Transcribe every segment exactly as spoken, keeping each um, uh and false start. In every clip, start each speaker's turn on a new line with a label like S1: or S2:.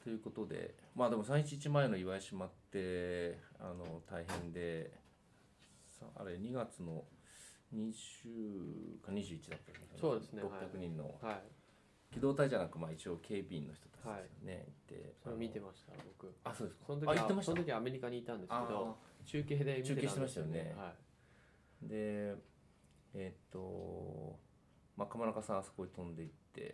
S1: ということで、まあでもさんいちいちまえの岩井島ってあの大変で、さあれにがつのにじゅうかにじゅういちだったんですよね。
S2: そうですね。
S1: ろっぴゃくにんの
S2: はい。
S1: 機動隊じゃなく、まあ一応警備員の人たちですよ
S2: はい。
S1: ね。いて、
S2: それを見てました、僕。
S1: あのあ、そうですか。
S2: その時
S1: あ、行って
S2: は、
S1: ました。
S2: その時はアメリカにいたんですけ
S1: あ
S2: ど、中継で見てたんですよね。
S1: 中継してましたよね
S2: はい。
S1: で、えーっと、まあ、鎌中さんあそこに飛んでいって、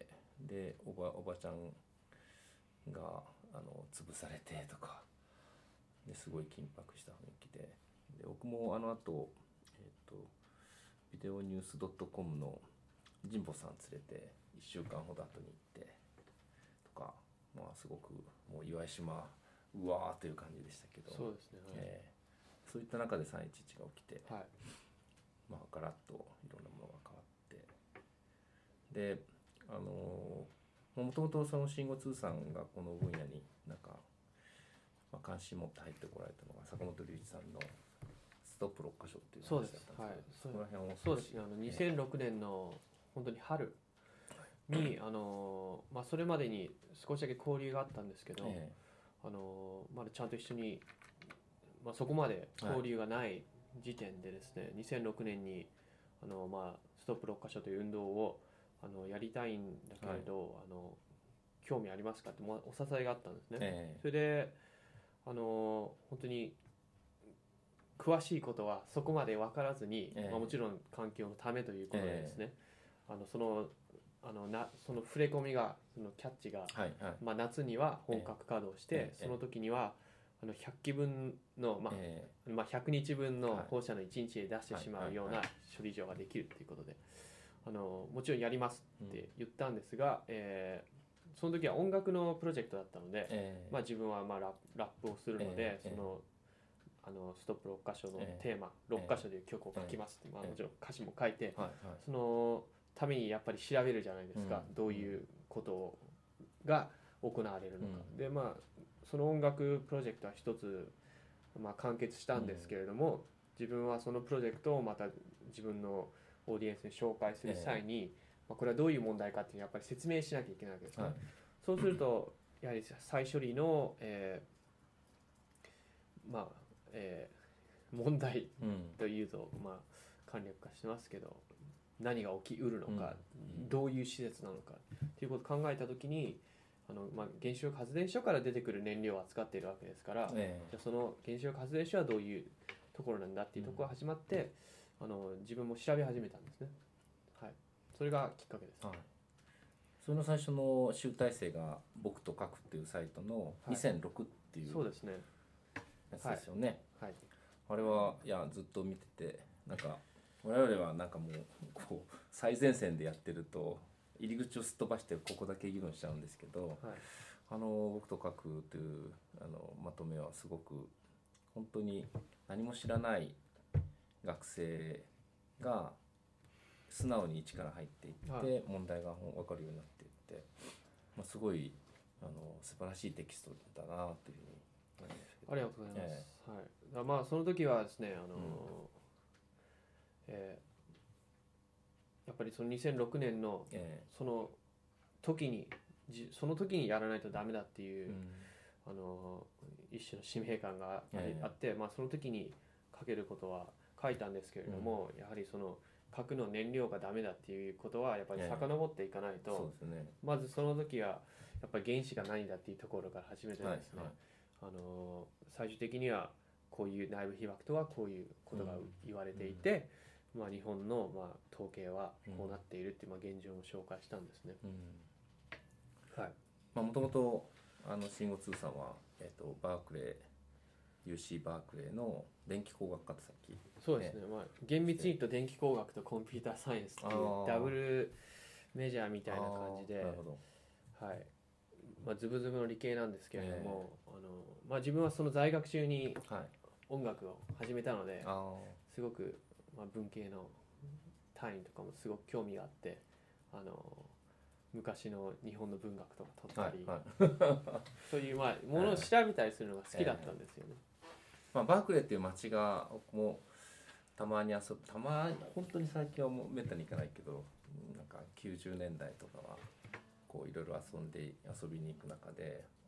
S1: で、おば、おばちゃんが、あの、潰されてとか、ですごい緊迫した雰囲気で、で、僕もあの後、えーっと、ビデオニュース .com の神保さん連れていっしゅうかんほど後に行ってとか、まあすごくもう岩井島うわーという感じでしたけど、
S2: そうですね。はい。
S1: えーそういった中でさんいちいちが起きて、
S2: はい。
S1: まあ、ガラッといろんなものが変わって、であのもともとその慎吾通さんがこの分野になんか、まあ、関心持って入ってこられたのが坂本龍一さんのストップろっかしょっていう
S2: そうです。
S1: 話だったん
S2: はい。
S1: ですけど、そこら辺を
S2: そうですね。あの、にせんろくねんの本当に春に、あの、まあ、それまでに少しだけ交流があったんですけど、
S1: え
S2: あの、まだちゃんと一緒に、まあ、そこまで交流がない時点でですね、にせんろくねんにあの、まあ、ストップろっかしょという運動をあのやりたいんだけれど、あの興味ありますかってもうお誘いがあったんですね。
S1: え
S2: それであの本当に詳しいことはそこまで分からずに、
S1: ええ
S2: まあ、もちろん環境のためということでですね、あのそのあのなその触れ込みがそのキャッチが、
S1: はいはい
S2: まあ、夏には本格稼働して、
S1: ええ
S2: その時にはあのひゃっきぶんの、まあ
S1: え
S2: まあ、ひゃくにちぶんの
S1: はい
S2: 放射能いちにちで出してしまうような
S1: はいはい
S2: 処理場ができるということで、あのもちろんやりますって言ったんですが、えーその時は音楽のプロジェクトだったので、
S1: え
S2: まあ、自分はまあラップラップをするので、
S1: ええ
S2: そのあのストップろっかしょの
S1: ええ
S2: テーマ、ろっかしょでいう曲を書きますって、まあ、もちろん歌詞も書いて、
S1: はいはい
S2: そのためにやっぱり調べるじゃないですか、
S1: うん
S2: どういうことが行われるのか、
S1: うん
S2: でまあその音楽プロジェクトは一つ、まあ、完結したんですけれども、自分はそのプロジェクトをまた自分のオーディエンスに紹介する際に、まあ、これはどういう問題かっていうのをやっぱり説明しなきゃいけないわけですね、
S1: はい
S2: そうするとやはり再処理の、えーまあえー問題
S1: うん
S2: というと、まあ、簡略化してますけど、何が起きうるのか、
S1: うん
S2: どういう施設なのかということを考えたときに、あの、まあ、原子力発電所から出てくる燃料を扱っているわけですから、
S1: え
S2: じゃあその原子力発電所はどういうところなんだっていうところが始まって、あの自分も調べ始めたんですね。はい、それがきっかけです。
S1: えはいその最初の集大成が僕と書くっていうサイトのにせんろくっていう
S2: そうですね。
S1: やつですよね、
S2: はい。
S1: あれはいやずっと見ててなんか我々はなんかもうこう最前線でやってると入り口をすっ飛ばしてここだけ議論しちゃうんですけど、
S2: はい。
S1: あの僕と書くというあのまとめはすごく本当に何も知らない学生が素直に一から入っていって、
S2: は
S1: 問題が分かるようになっていって、まあ、すごいあの素晴らしいテキストだなというふうに思いますけど。
S2: ありがとうございます。
S1: え
S2: はい。だからまあその時はですね、あの、
S1: うん
S2: えーやっぱりそのにせんろくねんの
S1: え
S2: その時にじその時にやらないとダメだっていう、
S1: えうん
S2: あの一種の使命感があり、
S1: ええ
S2: あって、まあ、その時に書けることは書いたんですけれども、やはりその核の燃料がダメだっていうことはやっぱり遡っていかないと、
S1: そうですね。
S2: まずその時はやっぱり原子が何だっていうところから始めてですね、
S1: はいはい
S2: あの最終的にはこういう内部被曝とはこういうことが言われていて、まあ、日本のまあ統計はこうなっているっていうまあ現状を紹介したんですね。
S1: うん
S2: はい。
S1: まあもともとあの慎吾通さんは、えっとバークレー ユーシー バークレーの電気工学科ってさっき
S2: そうですね、まあ、厳密に言うと電気工学とコンピューターサイエンスっていう
S1: あー
S2: ダブルメジャーみたいな感じで、
S1: あーなるほど
S2: はい、まあ、ズブズブの理系なんですけれども、あのまあ、自分はその在学中に
S1: はい
S2: 音楽を始めたので、
S1: あ
S2: すごく、まあ、文系の単位とかもすごく興味があって、あの昔の日本の文学とか取ったり、
S1: ーはいはい
S2: そういう、まあ、ものを調べたりするのが好きだったんですよね。
S1: まあ、バークレーっていう街が僕もたまに遊ぶたまに本当に最近はもうめったに行かないけどなんかきゅうじゅうねんだいとかはこういろいろ遊んで遊びに行く中で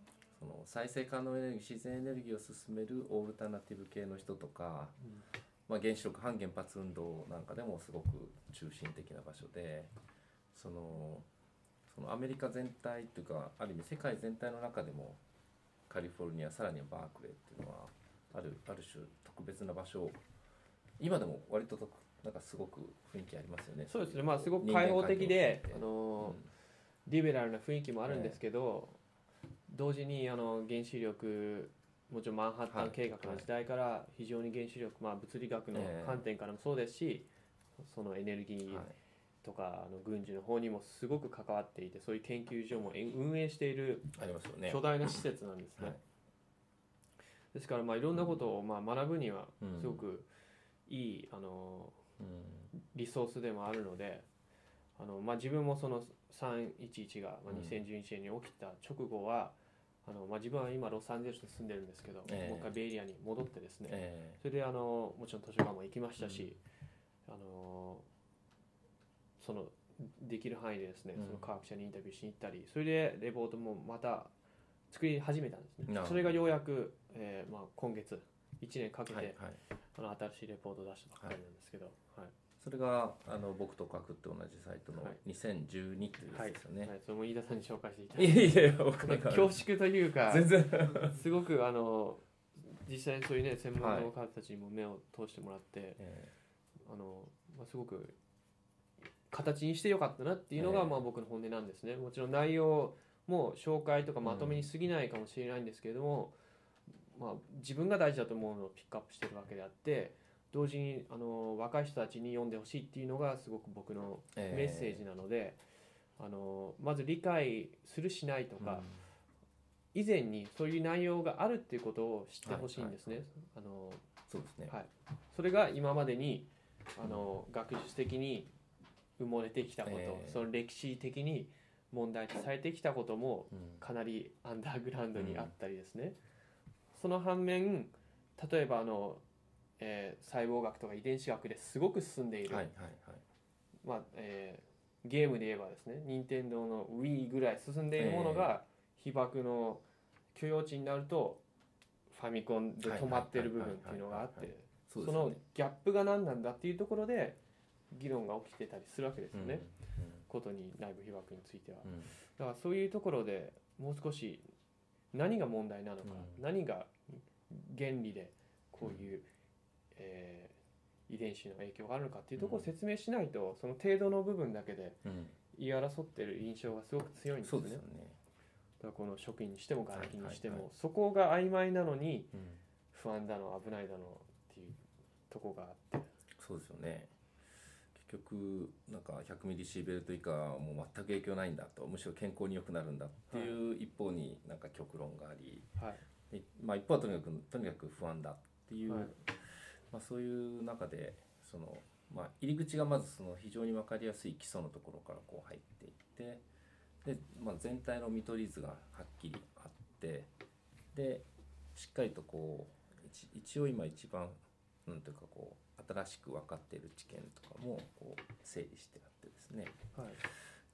S1: その再生可能エネルギー自然エネルギーを進めるオルタナティブ系の人とか、
S2: うん
S1: まあ、原子力反原発運動なんかでもすごく中心的な場所で、そのそのアメリカ全体というかある意味世界全体の中でもカリフォルニアさらにはバークレーっていうのはあるある種特別な場所、今でも割となんかすごく雰囲気ありますよね。
S2: そうですね、まあすごく開放的で、あの、
S1: うん、
S2: リベラルな雰囲気もあるんですけど、えー、同時にあの原子力、もちろんマンハッタン計画の時代から非常に原子力、まあ、物理学の観点からもそうですし、そのエネルギーとかあの軍事の方にもすごく関わっていて、そういう研究所も運営している巨大な施設なんですね。はい、ですからまあいろんなことをまあ学ぶにはすごくいい、あのリソースでもあるので、あのまあ自分もそのさんいちいちがまあにせんじゅういちねんに起きた直後は、あのまあ、自分は今ロサンゼルスに住んでるんですけど、えー、もう一回ベイエリアに戻ってですね、えー、それであのもちろん図書館も行きましたし、うん、あのそのできる範囲でですね、うん、その科学者にインタビューしに行ったり、それでレポートもまた作り始めたんですね。それがようやく、えーまあ、今月いちねんかけて、はいはい、あの新しいレポートを出したばっかりなんですけど、はいはい、
S1: それがあの僕と書くって同じサイトのにせんじゅうにというやつですよね。はい
S2: はいはい、それも飯田さんに紹介していただい
S1: て。いやいや、僕
S2: なんか恐縮というか、
S1: 全然
S2: すごくあの実際にそういうね専門の方たちにも目を通してもらって、はい、あのまあ、すごく形にしてよかったなっていうのが、まあ、僕の本音なんですね。もちろん内容も紹介とかまとめに過ぎないかもしれないんですけれども、うん、まあ、自分が大事だと思うのをピックアップしてるわけであって、同時にあの若い人たちに読んでほしいっていうのがすごく僕のメッセージなので、えー、あのまず理解するしないとか、うん、以前にそういう内容があるっていうことを知ってほしいんですね。あの
S1: そうですね、
S2: はい、それが今までにあの、うん、学術的に埋もれてきたこと、えー、その歴史的に問題とされてきたこともかなりアンダーグラウンドにあったりですね、うん、その反面例えばあの、えー、細胞学とか遺伝子学ですごく進んでいる、はいはいはい、まあえー、ゲームで言えばですね任天堂の Wii ぐらい進んでいるものが、えー、被爆の許容値になるとファミコンで止まってる部分っていうのがあってそのギャップが何なんだっていうところで議論が起きてたりするわけですよね、うんうん、ことに内部被爆については、うん、だからそういうところでもう少し何が問題なのか、うん、何が原理でこういう、うん、えー、遺伝子の影響があるのかっていうところを説明しないと、その程度の部分だけで言い争ってる印象がすごく強いんですよね。
S1: そうですよね。
S2: だからこの食品にしても楽器にしても、はいはいはい、そこが曖昧なのに、うん、不安だの危ないだのっていうところがあって、
S1: そうですよね。結局なんかひゃくミリシーベルト以下はもう全く影響ないんだと、むしろ健康に良くなるんだっていう一方になんか極論があり、はい、でまあ、一方はとにかくとにかく不安だっていう、はい、まあ、そういう中でその、まあ、入り口がまずその非常に分かりやすい基礎のところからこう入っていってで、まあ、全体の見取り図がはっきりあってでしっかりとこう 一, 一応今一番なんていうかこう新しく分かっている知見とかもこう整理してあってですね、はい、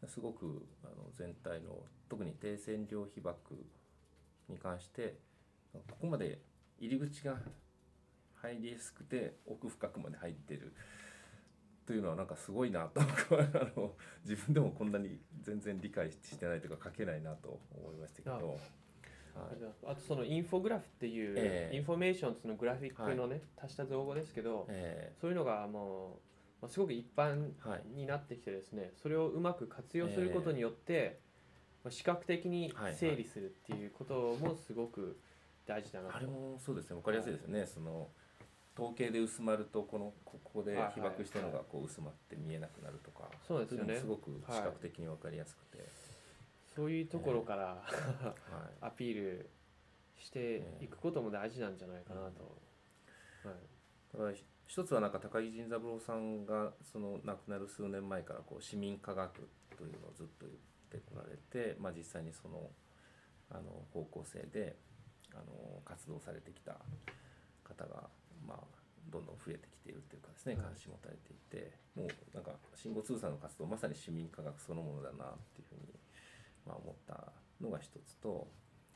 S1: すごくあの全体の特に低線量被爆に関してここまで入り口が入りやすくて奥深くまで入っているというのはなんかすごいなとあの自分でもこんなに全然理解してないというか書けないなと思いましたけど。
S2: はい、あとそのインフォグラフっていう、えー、インフォメーションそのグラフィックのね、はい、足した造語ですけど、えー、そういうのがもう、まあ、すごく一般になってきてですね、はい、それをうまく活用することによって、えーまあ、視覚的に整理するっていうこともすごく大事だなと。
S1: あれもそうですね、分かりやすいですよね、はい、その統計で薄まるとこのここで被爆してるのがこう薄まって見えなくなるとか、はいはい、
S2: そうですよね、
S1: すごく視覚的に分かりやすくて、はい、
S2: そういうところから、えーはい、アピールしていくことも大事なんじゃないかなと、
S1: うん、はい、だから一つはなんか高木仁三郎さんがその亡くなる数年前からこう市民科学というのをずっと言ってこられて、まあ、実際にそのあの方向性であの活動されてきた方が、まあ、どんどん増えてきているというかですね、関心持たれていて、もうなんか新語通産の活動まさに市民科学そのものだなっていうふうに、まあ、思ったのが一つと、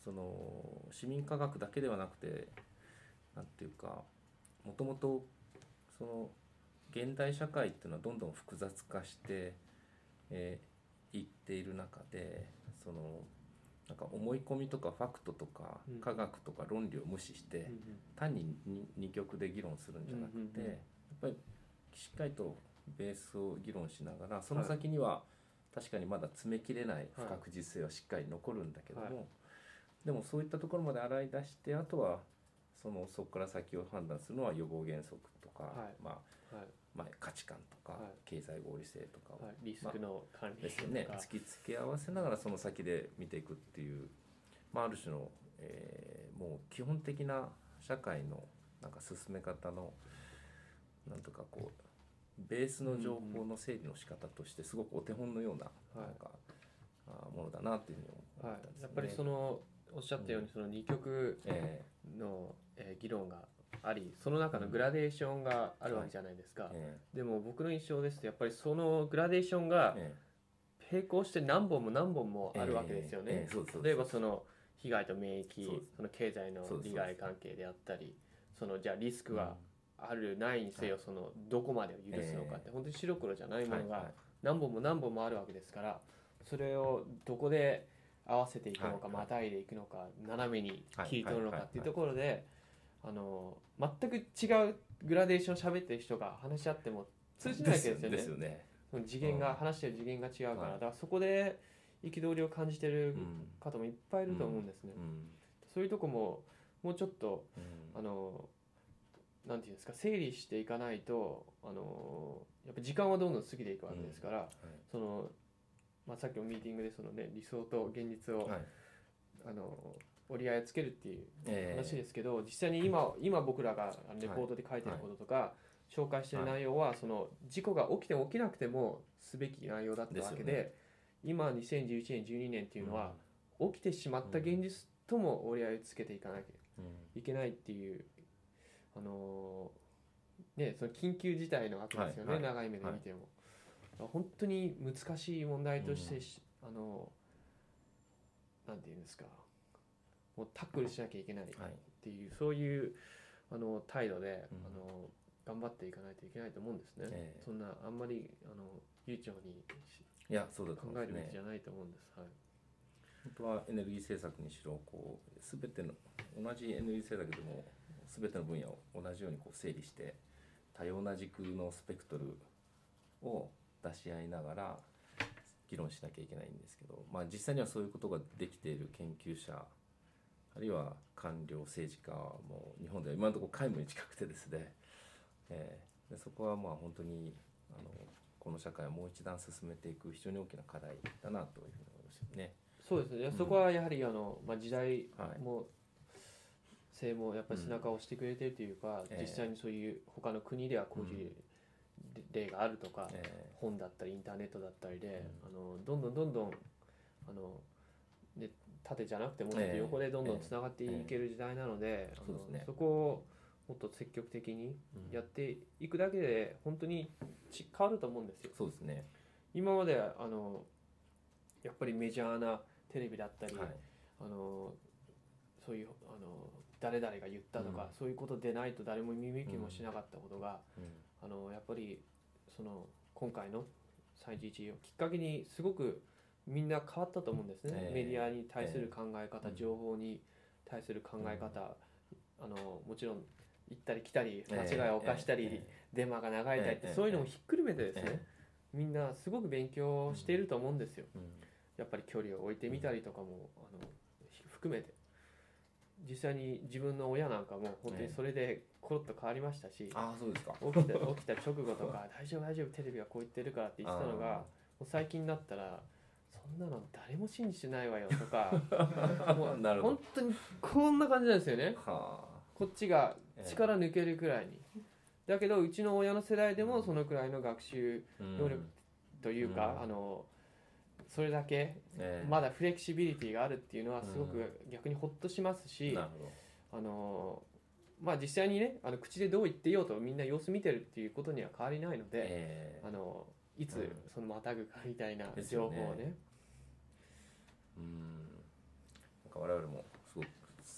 S1: その市民科学だけではなくて、なんていうか、もともとその現代社会っていうのはどんどん複雑化してえー、いっている中で、そのなんか思い込みとかファクトとか
S2: うん
S1: 科学とか論理を無視して
S2: うんうん
S1: 単にに二極で議論するんじゃなくて、
S2: うんうんうん
S1: やっぱりしっかりとベースを議論しながら、その先には確かにまだ詰めきれない不確実性はしっかり残るんだけども、
S2: はい
S1: でもそういったところまで洗い出して、あとはそのそこから先を判断するのは予防原則とか、
S2: はい
S1: まあ
S2: はい
S1: まあ、価値観とか、
S2: はい
S1: 経済合理性とかを、
S2: はい、リスクの管理
S1: ですよね、
S2: とか
S1: 突きつけ合わせながらその先で見ていくっていう、まあ、ある種の、えーもう基本的な社会のなんか進め方のなんとかこうベースの情報の整理の仕方としてすごくお手本のような、
S2: はい
S1: なんかあものだなというふうに思
S2: はい
S1: ったんですよね。
S2: やっぱりそのおっしゃったようにその二極
S1: え
S2: の、えー議論があり、その中のグラデーションがあるわけじゃないですか、
S1: ーえ
S2: でも僕の印象ですとやっぱりそのグラデーションが
S1: ーえ
S2: 並行して何本も何本もあるわけですよね、
S1: えーえーそうですそうです
S2: 例えばその被害と免疫、
S1: そうです
S2: その経済の利害関係であったり、そのじゃあリスクはあるないにせよ、そのどこまでを許すのかって本当に白黒じゃないものが
S1: はいはい
S2: 何本も何本もあるわけですから、それをどこで合わせていくのか、
S1: はい
S2: またいでいくのか、斜めに切り取るのかっていうところで、あの全く違うグラデーションを喋ってる人が話し合っても通じないわけですよね。
S1: ですよね。
S2: その次元が、
S1: うん
S2: 話してる次元が違うから、
S1: はい
S2: だからそこで憤りを感じてる
S1: うん
S2: 方もいっぱいいると思うんですね。
S1: うん
S2: そういうとこももうちょっと
S1: うん
S2: あのなんていうんですか、整理していかないと、あのやっぱ時間はどんどん過ぎていくわけですから、
S1: はい
S2: そのまあ、さっきのミーティングでその、ね、理想と現実を、
S1: はい
S2: あの折り合いをつけるっていう
S1: えー
S2: 話ですけど、実際に今今僕らがレポートで書いてることとか、紹介してる内容は、その事故が起きても起きなくてもすべき内容だったわけで、
S1: ですよね
S2: 今にせんじゅういちねんじゅうにねんっていうのは、起きてしまった現実とも折り合いをつけていかなきゃ
S1: うん
S2: いけないっていう、あのーね、その緊急事態のわけですよね、
S1: はいはい
S2: 長い目で見ても、本当に難しい問題としてし、あのーなんていうんですか、もうタックルしなきゃいけないっ
S1: はい
S2: ていう、そういうあの態度で、
S1: うん
S2: あの頑張っていかないといけないと思うんですね、
S1: ええ
S2: そんなあんまりあの悠長に
S1: いやそうだと
S2: 考えるべき
S1: 思いますね。
S2: じゃないと思うんです、はい、
S1: 本当はエネルギー政策にしろ、こう全ての同じエネルギー政策でも全ての分野を同じようにこう整理して多様な軸のスペクトルを出し合いながら議論しなきゃいけないんですけど、まあ、実際にはそういうことができている研究者あるいは官僚政治家も日本では今のところ皆無に近くてですね、えーでそこはまあ本当にあのこの社会をもう一段進めていく非常に大きな課題だなというふうに思いますよね。
S2: そうですね、
S1: うん
S2: そこはやはりあの、まあ、時代
S1: はい
S2: も、性もやっぱり背中を押してくれてるというか、
S1: ええ
S2: 実際にそういう他の国ではこういう例があるとか、
S1: え
S2: 本だったりインターネットだったりで、
S1: う
S2: あのどんどんどんどんあの、ね、縦じゃなくてもっと
S1: ええ
S2: 横でどんどんつながっていける時代なので、あの
S1: そうですね
S2: そこをもっと積極的に
S1: ー
S2: やっていくだけで本当にち変わると思うんですよ。
S1: そうですね。
S2: 今まであのやっぱりメジャーなテレビだったり、
S1: はい
S2: あのそういうあの誰々が言ったとか、
S1: うん
S2: そういうことでないと誰も耳聞きもしなかったことが、
S1: うん
S2: あのやっぱりその今回のさんいちいちをきっかけにすごくみんな変わったと思うんですね、
S1: ええ
S2: メディアに対する考え方、
S1: ええ
S2: 情報に対する考え方、あのもちろん行ったり来たり間違いを犯したり、
S1: え
S2: デマが流れたりって、
S1: ええ
S2: そういうのもひっくるめてですね、
S1: え
S2: みんなすごく勉強していると思うんですよ。
S1: うん
S2: やっぱり距離を置いてみたりとかも、あのひ含めて実際に自分の親なんかも本当にそれでコロッと変わりましたし、
S1: ああそうですか。
S2: 起きた起きた直後とか大丈夫大丈夫テレビがこう言ってるからって言ってたのが、もう最近になったらそんなの誰も信じてないわよとかもう
S1: なるほど
S2: 本当にこんな感じなんですよね。
S1: は
S2: こっちが力抜けるくらいに、だけどうちの親の世代でもそのくらいの学習
S1: あ
S2: 能力というか、
S1: うん
S2: あのそれだけ
S1: ええ
S2: まだフレキシビリティがあるっていうのはすご
S1: う
S2: く逆にほっとしますし、
S1: なるほど。
S2: あのまあ実際にね、あの口でどう言ってようとみんな様子見てるっていうことには変わりないので、
S1: ええ
S2: あのいつ
S1: うん
S2: そのまたぐかみたいな
S1: ですよね
S2: 情報をね、
S1: うんなんか我々も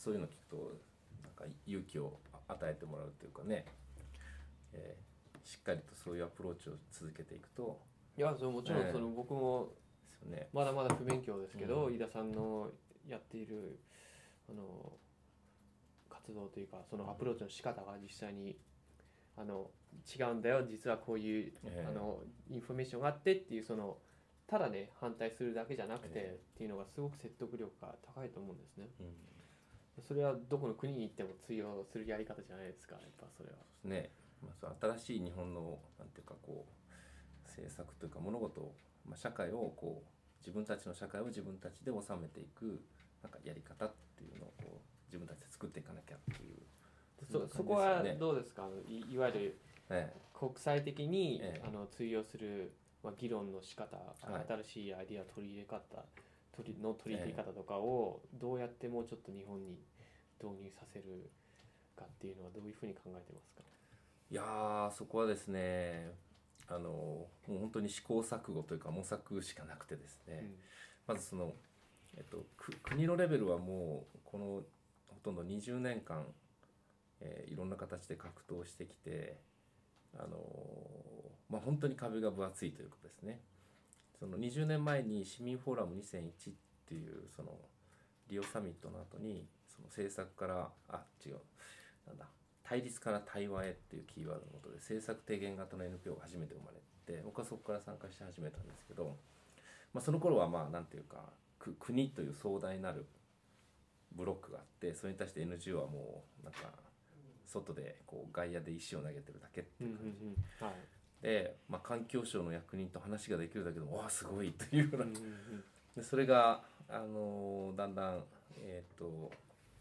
S1: そういうの聞くとなんか勇気を与えてもらうというかね、えー、しっかりとそういうアプローチを続けていくと。
S2: いや、そのもちろんその、
S1: えー、
S2: 僕も
S1: ですよね、
S2: まだまだ不勉強ですけど、
S1: うん、
S2: 飯田さんのやっているあの活動というか、そのアプローチの仕方が実際にあの違うんだよ、実はこういう、
S1: えー、
S2: あのインフォメーションがあってっていう、そのただね反対するだけじゃなくて、
S1: えー、
S2: っていうのがすごく説得力が高いと思うんですね。
S1: うん、
S2: それはどこの国に行っても通用するやり方じゃないですか、やっぱそれは。
S1: ね、まあ、新しい日本のなんていうかこう政策というか物事を、まあ、社会をこう自分たちの社会を自分たちで収めていくなんかやり方っていうのをこう自分たちで作っていかなきゃっていう。
S2: そ, そこはどうですか、い, いわゆる国際的に、ええ、あの通用する、まあ、議論の仕方、はい、新しいアイディア取り入れ方取りの取り入れ方とかをどうやってもうちょっと日本に導入させるかっていうのはどういうふうに考えてますか？
S1: いやー、そこはですね、あのもう本当に試行錯誤というか模索しかなくてですね、うん、まずその、えっと、国のレベルはもうこのほとんどにじゅうねんかんえー、いろんな形で格闘してきて、あのーまあ、本当に壁が分厚いということですね。そのにじゅうねんまえに市民フォーラムにせんいちっていうそのリオサミットの後にその政策からあ違うなんだ対立から対話へっていうキーワードのもとで政策提言型の エヌピーオー が初めて生まれて、僕はそこから参加し始めたんですけど、まあ、その頃はまあなんていうか国という壮大なるブロックがあって、それに対して エヌジーオー はもうなんか外でこう外野で石を投げてるだけっていう感じ、うんうんうんはい、で、まあ、環境省の役人と話ができるだけでもわあすごいというような、うんうんうん、でそれが、あのー、だんだん、えーと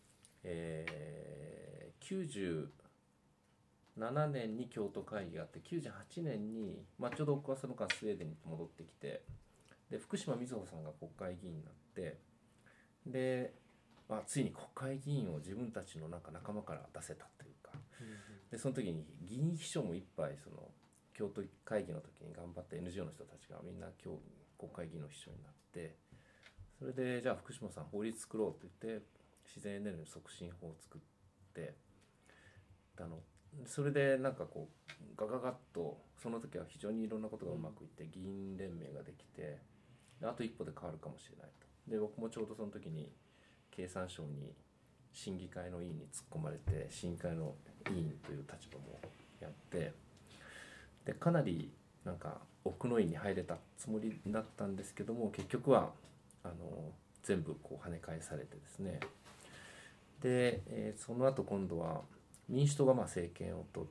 S1: えー、きゅうじゅうななねんに京都会議があって、きゅうじゅうはちねんに、まあ、ちょうど僕はその間スウェーデンに戻ってきて、で福島みずほさんが国会議員になって、でまあ、ついに国会議員を自分たちのなんか仲間から出せたというか、うんうん、でその時に議員秘書もいっぱいその京都会議の時に頑張った エヌジーオー の人たちがみんな今日国会議員の秘書になって、それでじゃあ福島さん法律作ろうって言って自然エネルギー促進法を作って、あのそれでなんかこうガガガッとその時は非常にいろんなことがうまくいって議員連盟ができて、あと一歩で変わるかもしれないと。で僕もちょうどその時に経産省に審議会の委員に突っ込まれて審議会の委員という立場もやって、でかなりなんか奥の院に入れたつもりだったんですけども、結局はあの全部こう跳ね返されてですね、で、えー、その後今度は民主党がまあ政権を取って、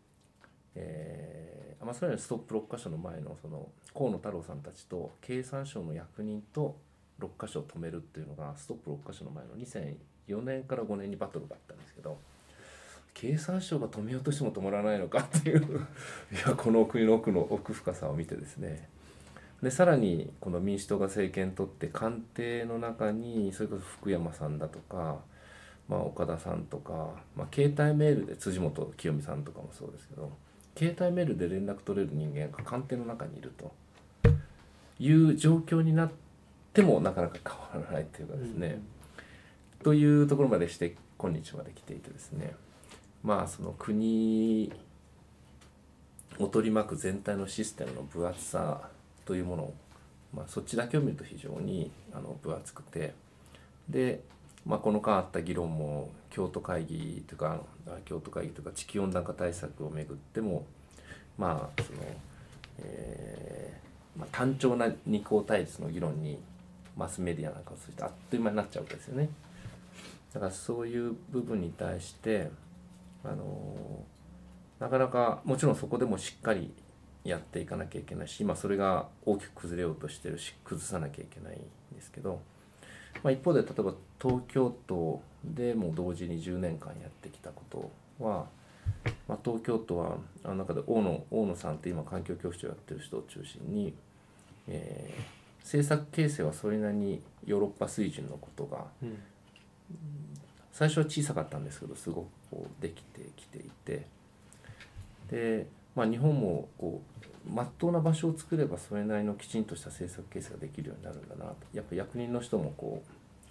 S1: えーまあ、それよりストップろっかしょの前のその河野太郎さんたちと経産省の役人とろっかしょを止めるっていうのがストップろっかしょの前のにせんよねんからごねんにバトルがあったんですけど、経産省が止めようとしても止まらないのかっていういやこの国の奥の奥深さを見てですね、でさらにこの民主党が政権取って官邸の中にそれこそ福山さんだとか、まあ、岡田さんとか、まあ、携帯メールで辻元清美さんとかもそうですけど、携帯メールで連絡取れる人間が官邸の中にいるという状況になってもなかなか変わらないというかですね、うん、というところまでして今日まで来ていてですね、まあその国を取り巻く全体のシステムの分厚さというものを、まあ、そっちだけを見ると非常にあの分厚くて、で、まあ、この間あった議論も京都会議というか京都会議というか地球温暖化対策をめぐってもまあその、えーまあ、単調な二項対立の議論にマスメディアなんかを通じてあっという間になっちゃうわけですよね。だからそういう部分に対してあのなかなかもちろんそこでもしっかりやっていかなきゃいけないし、今それが大きく崩れようとしてるし崩さなきゃいけないんですけど、まあ、一方で例えば東京都でも同時にじゅうねんかんやってきたことは、まあ、東京都はあの中で大野大野さんって今環境局長やってる人を中心に、えー、政策形成はそれなりにヨーロッパ水準のことが、うん、最初は小さかったんですけどすごくこうできてきていて、で、まあ、日本もこう真っ当な場所を作ればそれなりのきちんとした政策形成ができるようになるんだなと、やっぱ役人の人もこう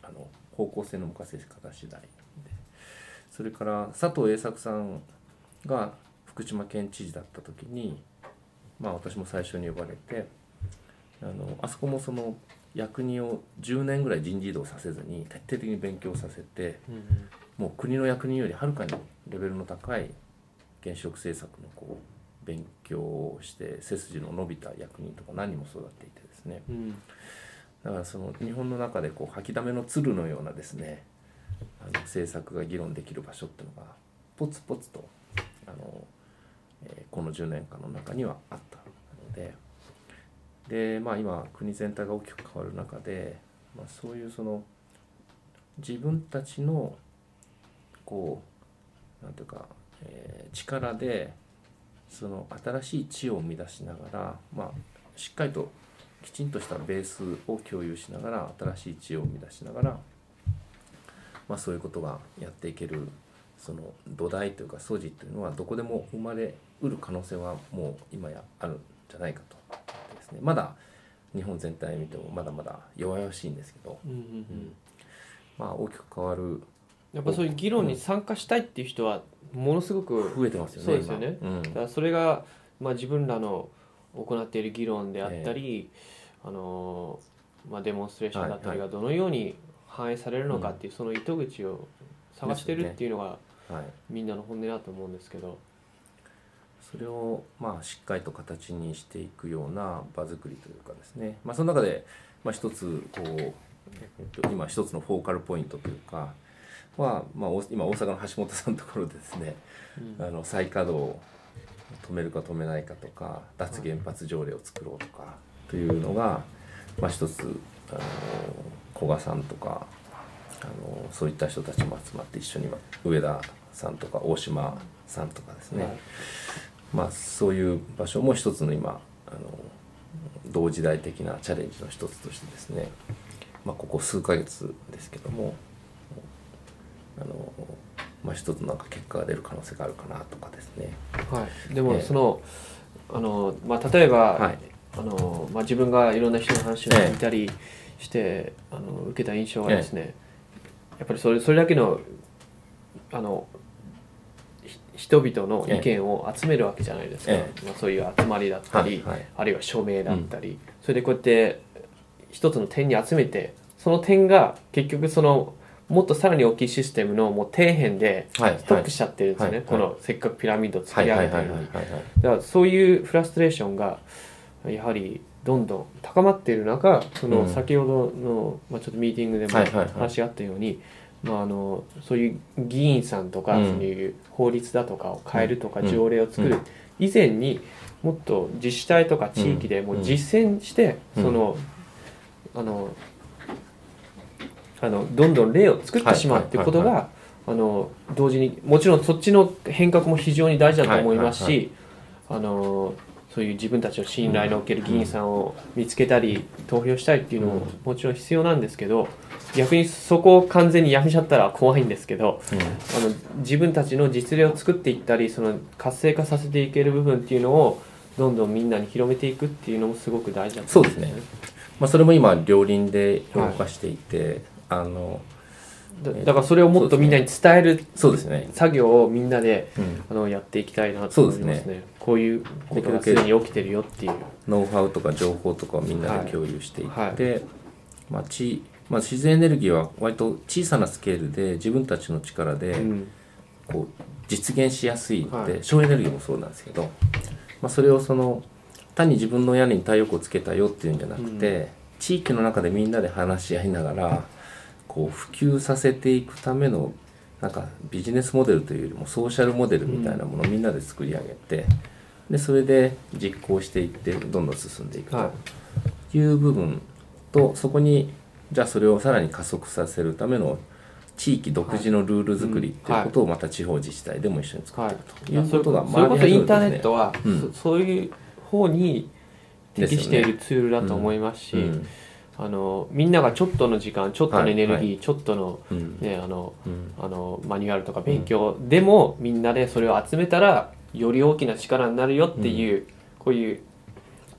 S1: あの方向性の向かせ方次第で、それから佐藤栄作さんが福島県知事だった時に、まあ、私も最初に呼ばれて、あのあそこもその役人をじゅうねんぐらい人事異動させずに徹底的に勉強させて、
S2: うん
S1: もう国の役人よりはるかにレベルの高い原子力政策のこう勉強をして背筋の伸びた役人とか何人も育っていてですね、
S2: うん
S1: だからその日本の中でこう吐きだめの鶴のようなですね、あの政策が議論できる場所っていうのがポツポツとあの、えーこのじゅうねんかんの中にはあったので、で、まあ、今国全体が大きく変わる中で、まあ、そういうその自分たちのこうなんていうか、えー力でその新しい知を生み出しながら、まあ、しっかりときちんとしたベースを共有しながら新しい知を生み出しながら、まあ、そういうことがやっていけるその土台というか素地というのはどこでも生まれうる可能性はもう今やあるんじゃないかとですね。まだ日本全体見てもまだまだ弱々しいんですけど、
S2: うんうんうん
S1: まあ大きく変わる、
S2: やっぱそういう議論に参加したいっていう人はものすごく
S1: 増えてますよね。
S2: そうですよね。
S1: 今うん
S2: だからそれが、まあ、自分らの行っている議論であったり、あのまあ、デモンストレーションだったりがどのように反映されるのかっていう、その糸口を探してるっていうのが
S1: はい、
S2: みんなの本音だと思うんですけど、
S1: それをまあしっかりと形にしていくような場作りというかですね、まあ、その中でまあ一つこう、えっと、今一つのフォーカルポイントというかは、まあ、お今大阪の橋本さんのところでですね、
S2: うん
S1: あの再稼働を止めるか止めないかとか脱原発条例を作ろうとかというのが、まあ、一つあの古賀さんとかあのそういった人たちも集まって一緒に上田さんとか大島さんとかですね、
S2: はい
S1: まあ、そういう場所も一つの今あの同時代的なチャレンジの一つとしてですね、まあ、ここ数ヶ月ですけどもあの、まあ、一つなんか結果が出る可能性があるかなとかですね。
S2: はい、でも
S1: ええ
S2: その、あのまあ、例えば、
S1: はい
S2: あのまあ、自分がいろんな人の話を聞いたりして、あの受けた印象はですね、やっぱりそれそれだけのあのひ人々の意見を集めるわけじゃないですか、
S1: え
S2: まあ、そういう集まりだったり、
S1: はいはい
S2: あるいは署名だったり、それでこうやって一つの点に集めて、その点が結局そのもっとさらに大きいシステムのもう底辺で
S1: はい
S2: ストップしちゃってるんですよね、
S1: はい
S2: このせっかくピラミッドを作
S1: はい
S2: り上
S1: はいはいはい
S2: げてるのに。
S1: はい
S2: だからそういうフラストレーションがやはりどんどん高まっている中、その先ほどの、まあ、ちょっとミーティングでも
S1: はいはいはい
S2: 話があったように、まあ、あのそういう議員さんとか、
S1: うん
S2: そういう法律だとかを変えるとか、
S1: うん
S2: 条例を作る以前にもっと自治体とか地域でもう実践して、
S1: うん
S2: そのあのあのどんどん例を作ってしまうっていうこと
S1: はいはい
S2: があの同時にもちろんそっちの変革も非常に大事だと思いますし、
S1: はいはい
S2: あのそういう自分たちの信頼のおける議員さんを見つけたり投票したりっていうのももちろん必要なんですけど、逆にそこを完全にやめちゃったら怖いんですけど、
S1: うん
S2: あの自分たちの実例を作っていったり、その活性化させていける部分っていうのをどんどんみんなに広めていくっていうのもすごく大事だと思うんですね。
S1: まあ、それも今両輪で評価していて、あの
S2: だだからそれをもっとみんなに伝える
S1: そうですね、
S2: 作業をみんなで
S1: うん、
S2: あのやっていきたいなと思いますね。
S1: そうです
S2: こういうことがすでに起きてるよっていう。
S1: ノウハウとか情報とかをみんなで共有していって、
S2: はい
S1: まあちまあ、自然エネルギーは割と小さなスケールで自分たちの力で
S2: うん
S1: こう実現しやすいので、
S2: はい
S1: 省エネルギーもそうなんですけど、まあ、それをその単に自分の屋根に太陽光をつけたよっていうんじゃなくて、
S2: うん
S1: 地域の中でみんなで話し合いながらこう普及させていくためのなんかビジネスモデルというよりもソーシャルモデルみたいなものをみんなで作り上げて、でそれで実行していってどんどん進んでいく
S2: は
S1: という部分と、そこにじゃあそれをさらに加速させるための地域独自のルール作りっていうことをまた地方自治体でも一緒に作
S2: はい
S1: っていくということが
S2: それこそインターネッ
S1: ト
S2: トは、
S1: うん
S2: そそういう方に適しているツールだと思いますし、
S1: うん
S2: あのみんながちょっとの時間、ちょっとのエネルギー、
S1: はいは
S2: ちょっとの,、
S1: うん
S2: ね、あの
S1: うん
S2: あのマニュアルとか勉強でも、みんなでそれを集めたらより大きな力になるよっていう、こういう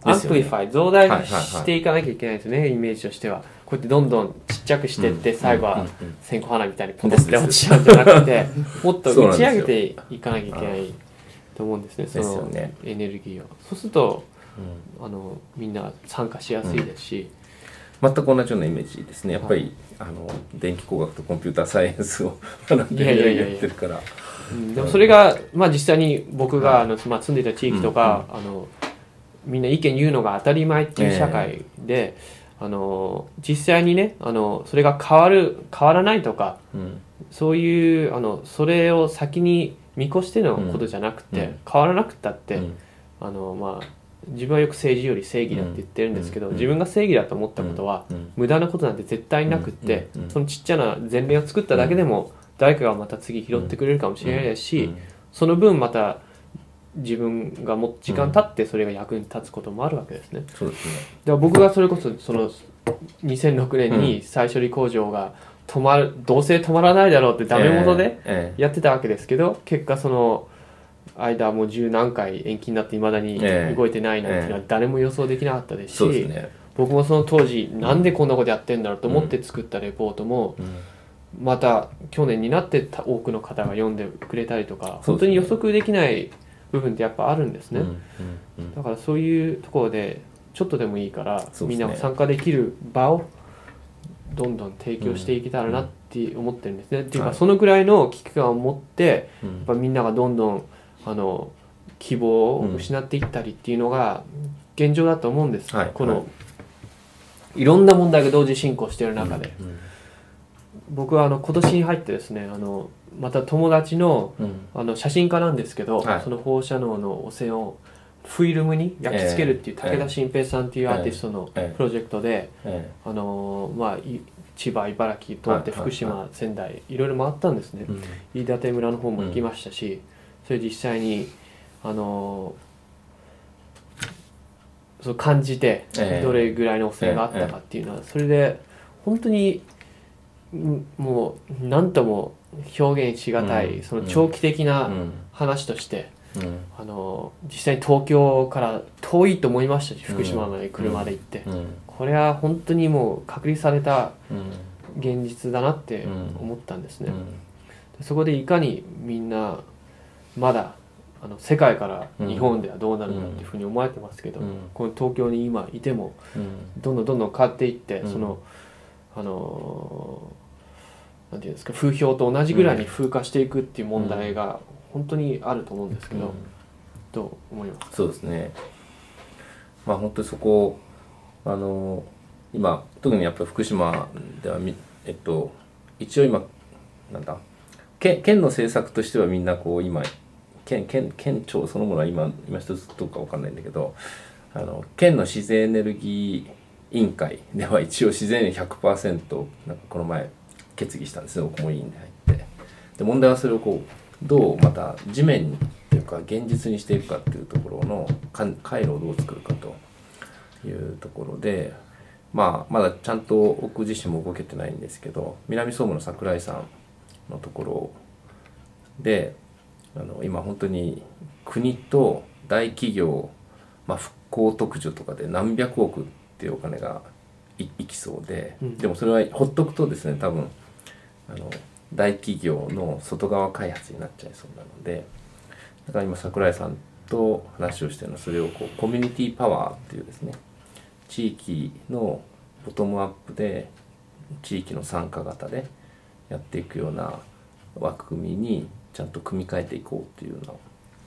S2: アンプリファイ増大
S1: はいはいはい
S2: していかなきゃいけないですね、イメージとしては。こうやってどんどんちっちゃくしていって、
S1: うん
S2: 最後は
S1: うんうん
S2: 線香花みたいにポンって落ちちゃうんじゃなくて、もっと
S1: そうなんですよ
S2: 打ち上げていかなきゃいけないと思うんですね、そ
S1: ですよ
S2: の
S1: ね
S2: エネルギーを。そうすると
S1: うん
S2: あのみんな参加しやすいですし、
S1: 全く同じようなイメージですね。やっぱり、あの電気工学とコンピューターサイエンスを学んで
S2: いやいやいやいや
S1: やってるから。
S2: うんでもそれが、まあ、実際に僕があの、まあ、住んでいた地域とか、あのみんな意見言うのが当たり前っていう社会で、あの実際にねあのそれが変わる変わらないとか、
S1: うん
S2: そういうあのそれを先に見越してのことじゃなくて、
S1: うん
S2: 変わらなくったって、
S1: うん
S2: あのまあ自分はよく政治より正義だって言ってるんですけど、
S1: うん
S2: 自分が正義だと思ったことは、
S1: うん
S2: 無駄なことなんて絶対なくって、
S1: うんうん
S2: そのちっちゃな前例を作っただけでも、誰かがまた次拾ってくれるかもしれないですし、その分また自分がもっと時間経ってそれが役に立つこともあるわけですね。
S1: そうですね。
S2: だから僕がそれこそそのにせんろくねんに再処理工場が止まる、どうせ止まらないだろうってダメ元で
S1: ええ
S2: やってたわけですけど、結果その間もう十何回延期になっていまだに動いてないなんていうのは誰も予想できなかったですし、
S1: そうですね。
S2: 僕もその当時なんでこんなことやってんだろうと思って作ったレポートもまた去年になって多くの方が読んでくれたりとか、本当に予測できない部分ってやっぱあるんですね。だからそういうところでちょっとでもいいからみんなが参加できる場をどんどん提供していけたらなって思ってるんですね。っていうかそのぐらいの危機感を持ってやっぱみんながどんどんあの希望を失っていったりっていうのが現状だと思うんです。このいろんな問題が同時進行している中で、僕はあの今年に入ってですね、あのまた友達のあの写真家なんですけど、その放射能の汚染をフィルムに焼き付けるっていう武田真平さんっていうアーティストのプロジェクトで、あのまあ千葉茨城通って福島仙台いろいろ回ったんですね。飯舘村の方も行きましたし、それ実際にあのそう感じてどれぐらいの汚染があったかっていうのは、それで本当にもう何とも表現しがたいその長期的な話として、あの実際に東京から遠いと思いましたし、福島まで車で行って、これは本当にもう確立された現実だなって思ったんですね。そこでいかにみんなまだあの世界から日本ではどうなるんだっていうふうに思われてますけど、この東京に今いてもどんどんどんどん変わっていって、そのあのなんていうんですか、風評と同じぐらいに風化していくっていう問題が本当にあると思うんですけど、どう思いますか？
S1: そうですね。まあ本当にそこあの今特にやっぱり福島ではみえっと一応今なんだ県県の政策としてはみんなこう今県県県庁そのものは今今一つどうかわかんないんだけど、あの県の自然エネルギー委員会では一応自然エネルギー ひゃくパーセント なんかこの前決議したんですね、僕も委員で入って。で問題はそれをこうどうまた地面にというか現実にしていくかっていうところの回路をどう作るかというところで、まあまだちゃんと僕自身も動けてないんですけど、南総務の桜井さんのところであの今本当に国と大企業、まあ、復興特需とかで何百億っていうお金が い, いきそうで、うん、でもそれはほっとくとですね、多分あの大企業の外側開発になっちゃいそうなので、だから今桜井さんと話をしてるのはそれをこうコミュニティパワーっていうですね、地域のボトムアップで地域の参加型でやっていくような枠組みにちゃんと組み替えていこうっていうの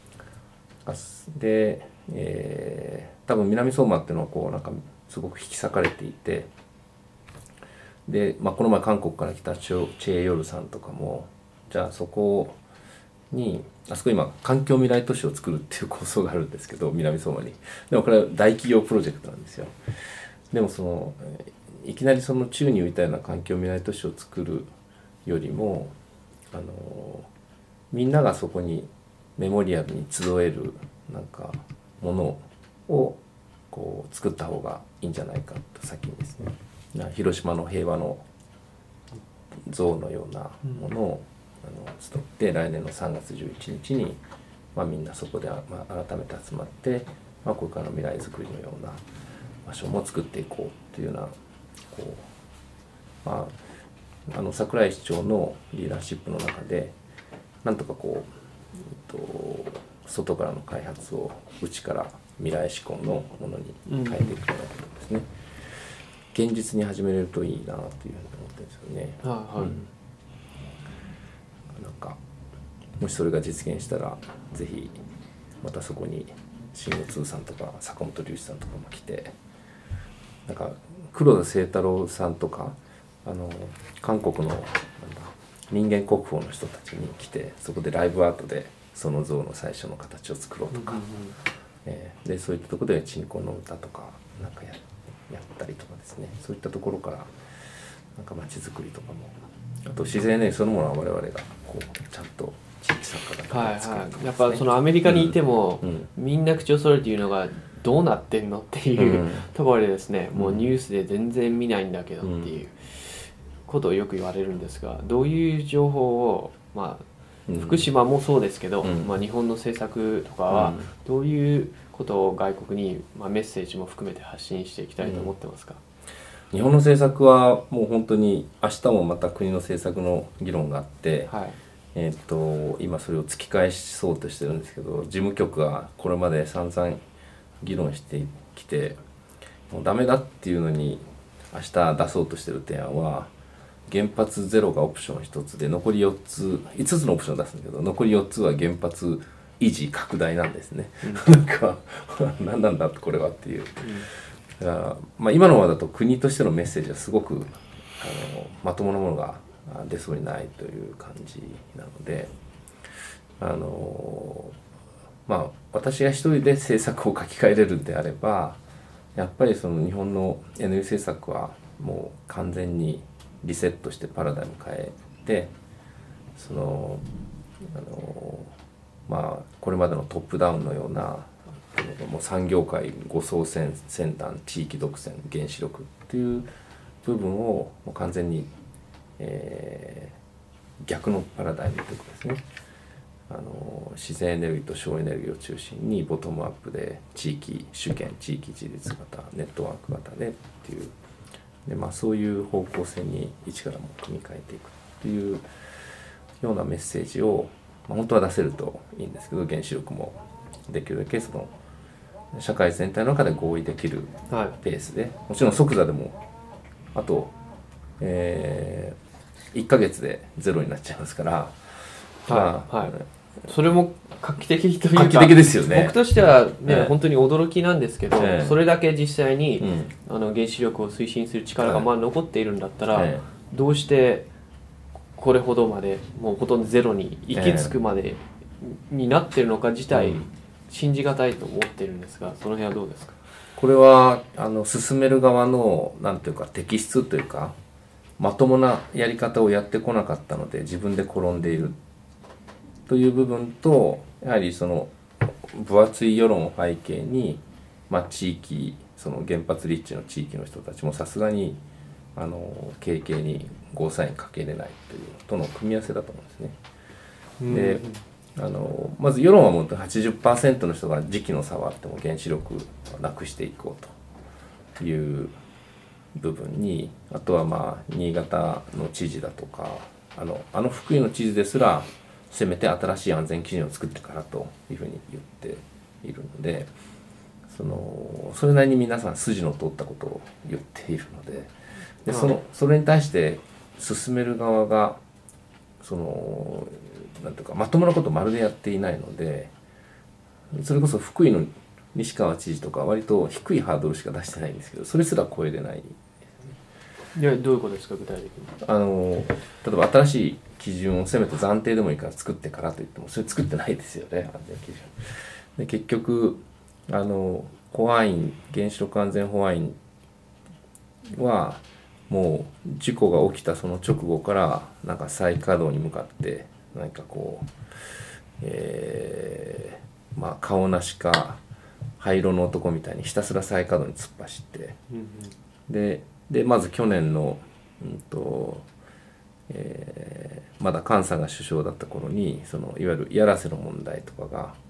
S1: で、えー、多分南相馬っていうのはこうなんかすごく引き裂かれていて、で、まあ、この前韓国から来たチェーヨルさんとかもじゃあそこにあそこ今環境未来都市を作るっていう構想があるんですけど、南相馬に。でもこれは大企業プロジェクトなんですよ。でもそのいきなりその宙に浮いたような環境未来都市を作るよりも、あのみんながそこにメモリアルに集えるなんかものをこう作った方がいいんじゃないかと先にですね、広島の平和の像のようなものを、うん、あの作って来年のさんがつじゅういちにちに、まあ、みんなそこで、まあ、改めて集まって、 まあ、これからの未来づくりのような場所も作っていこうというようなこう、まあ、あの櫻井市長のリーダーシップの中でなんとかこう、えっと、外からの開発を内から未来志向のものに変えていくようなことですね、うん、現実に始めれるといいなというふうに思ってるんですよね。
S2: はいはい、うん、
S1: なんかもしそれが実現したらぜひまたそこに新郷通さんとか坂本龍一さんとかも来て、なんか黒田清太郎さんとかあの韓国のなんだ人間国宝の人たちに来て、そこでライブアートでその像の最初の形を作ろうとか、うんうん、えー、でそういったところで鎮魂の歌とかなんか や, やったりとかですね、そういったところからなんか街づくりとかも、あと自然エネルギーそのものは我々がこうちゃんと地域作家だとか作るとかですね、
S2: はいはい、やっぱそのアメリカにいても、うんうん、みんな口を揃えて言うのがどうなってんのっていう、うん、ところでですね、もうニュースで全然見ないんだけどっていうことをよく言われるんですが、どういう情報を、まあ、福島もそうですけど、うんまあ、日本の政策とかはどういうことを外国に、まあ、メッセージも含めて発信していきたいと思ってますか？
S1: うん、日本の政策はもう本当に明日もまた国の政策の議論があって、はい、えー、と今それを突き返しそうとしてるんですけど、事務局がこれまで散々議論してきてもうダメだっていうのに明日出そうとしてる提案は、原発ゼロがオプションひとつで残りよっついつつのオプションを出すんだけど、残りよっつは原発維持拡大なんですね、うん、なんか何なんだこれはっていう、うん、だから、まあ、今のままだと国としてのメッセージはすごくあのまともなものが出そうにないという感じなので、あのまあ私が一人で政策を書き換えれるんであれば、やっぱりその日本のエネルギー政策はもう完全にリセットしてパラダイム変えて、そのあのまあこれまでのトップダウンのようなもう産業界護送船船団地域独占原子力っていう部分をもう完全に、えー、逆のパラダイムということですね。あの自然エネルギーと省エネルギーを中心にボトムアップで地域主権地域自立型ネットワーク型でっていうで、まあ、そういう方向性に一からも組み替えていくっていうようなメッセージを、まあ、本当は出せるといいんですけど、原子力もできるだけその社会全体の中で合意できるペースで、はい、もちろん即座でもあと、えー、いっかげつでゼロになっちゃいますから、
S2: はいまあはい、それも画期的というか
S1: 画期的ですよね。
S2: 僕としては、ね
S1: ええ、
S2: 本当に驚きなんですけど、ええ、それだけ実際に、
S1: うん、
S2: あの原子力を推進する力がまあ残っているんだったら、
S1: ええ、
S2: どうしてこれほどまでもうほとんどゼロに行き着くまでになっているのか自体、うん、信じがたいと思っているんですが、その辺はどうですか？
S1: これはあの進める側のなんていうか適質というかまともなやり方をやってこなかったので自分で転んでいるという部分と、やはりその分厚い世論を背景に、まあ、地域その原発立地の地域の人たちもさすがにあの経験にゴーサインかけれないというとの組み合わせだと思うんですね。であのまず世論はもう はちじゅっパーセント の人が時期の差はあっても原子力をなくしていこうという部分に、あとはまあ新潟の知事だとかあのあの福井の知事ですらせめて新しい安全基準を作ってからというふうに言っているので、そのそれなりに皆さん筋の通ったことを言っているので、でそのそれに対して進める側がそのなんていうかまともなことをまるでやっていないので、それこそ福井の西川知事とか割と低いハードルしか出してないんですけど、それすら超えれない。
S2: いやどういうことですか具体的に？
S1: あの例えば新しい基準をせめて暫定でもいいから作ってからといってもそれ作ってないですよね、安全基準で。結局あの保安院原子力安全保安院はもう事故が起きたその直後からなんか再稼働に向かって何かこう、えー、まあ顔なしか灰色の男みたいにひたすら再稼働に突っ走って、うんうん、ででまず去年の、うんとえー、まだ菅さんが首相だった頃にそのいわゆるやらせの問題とかが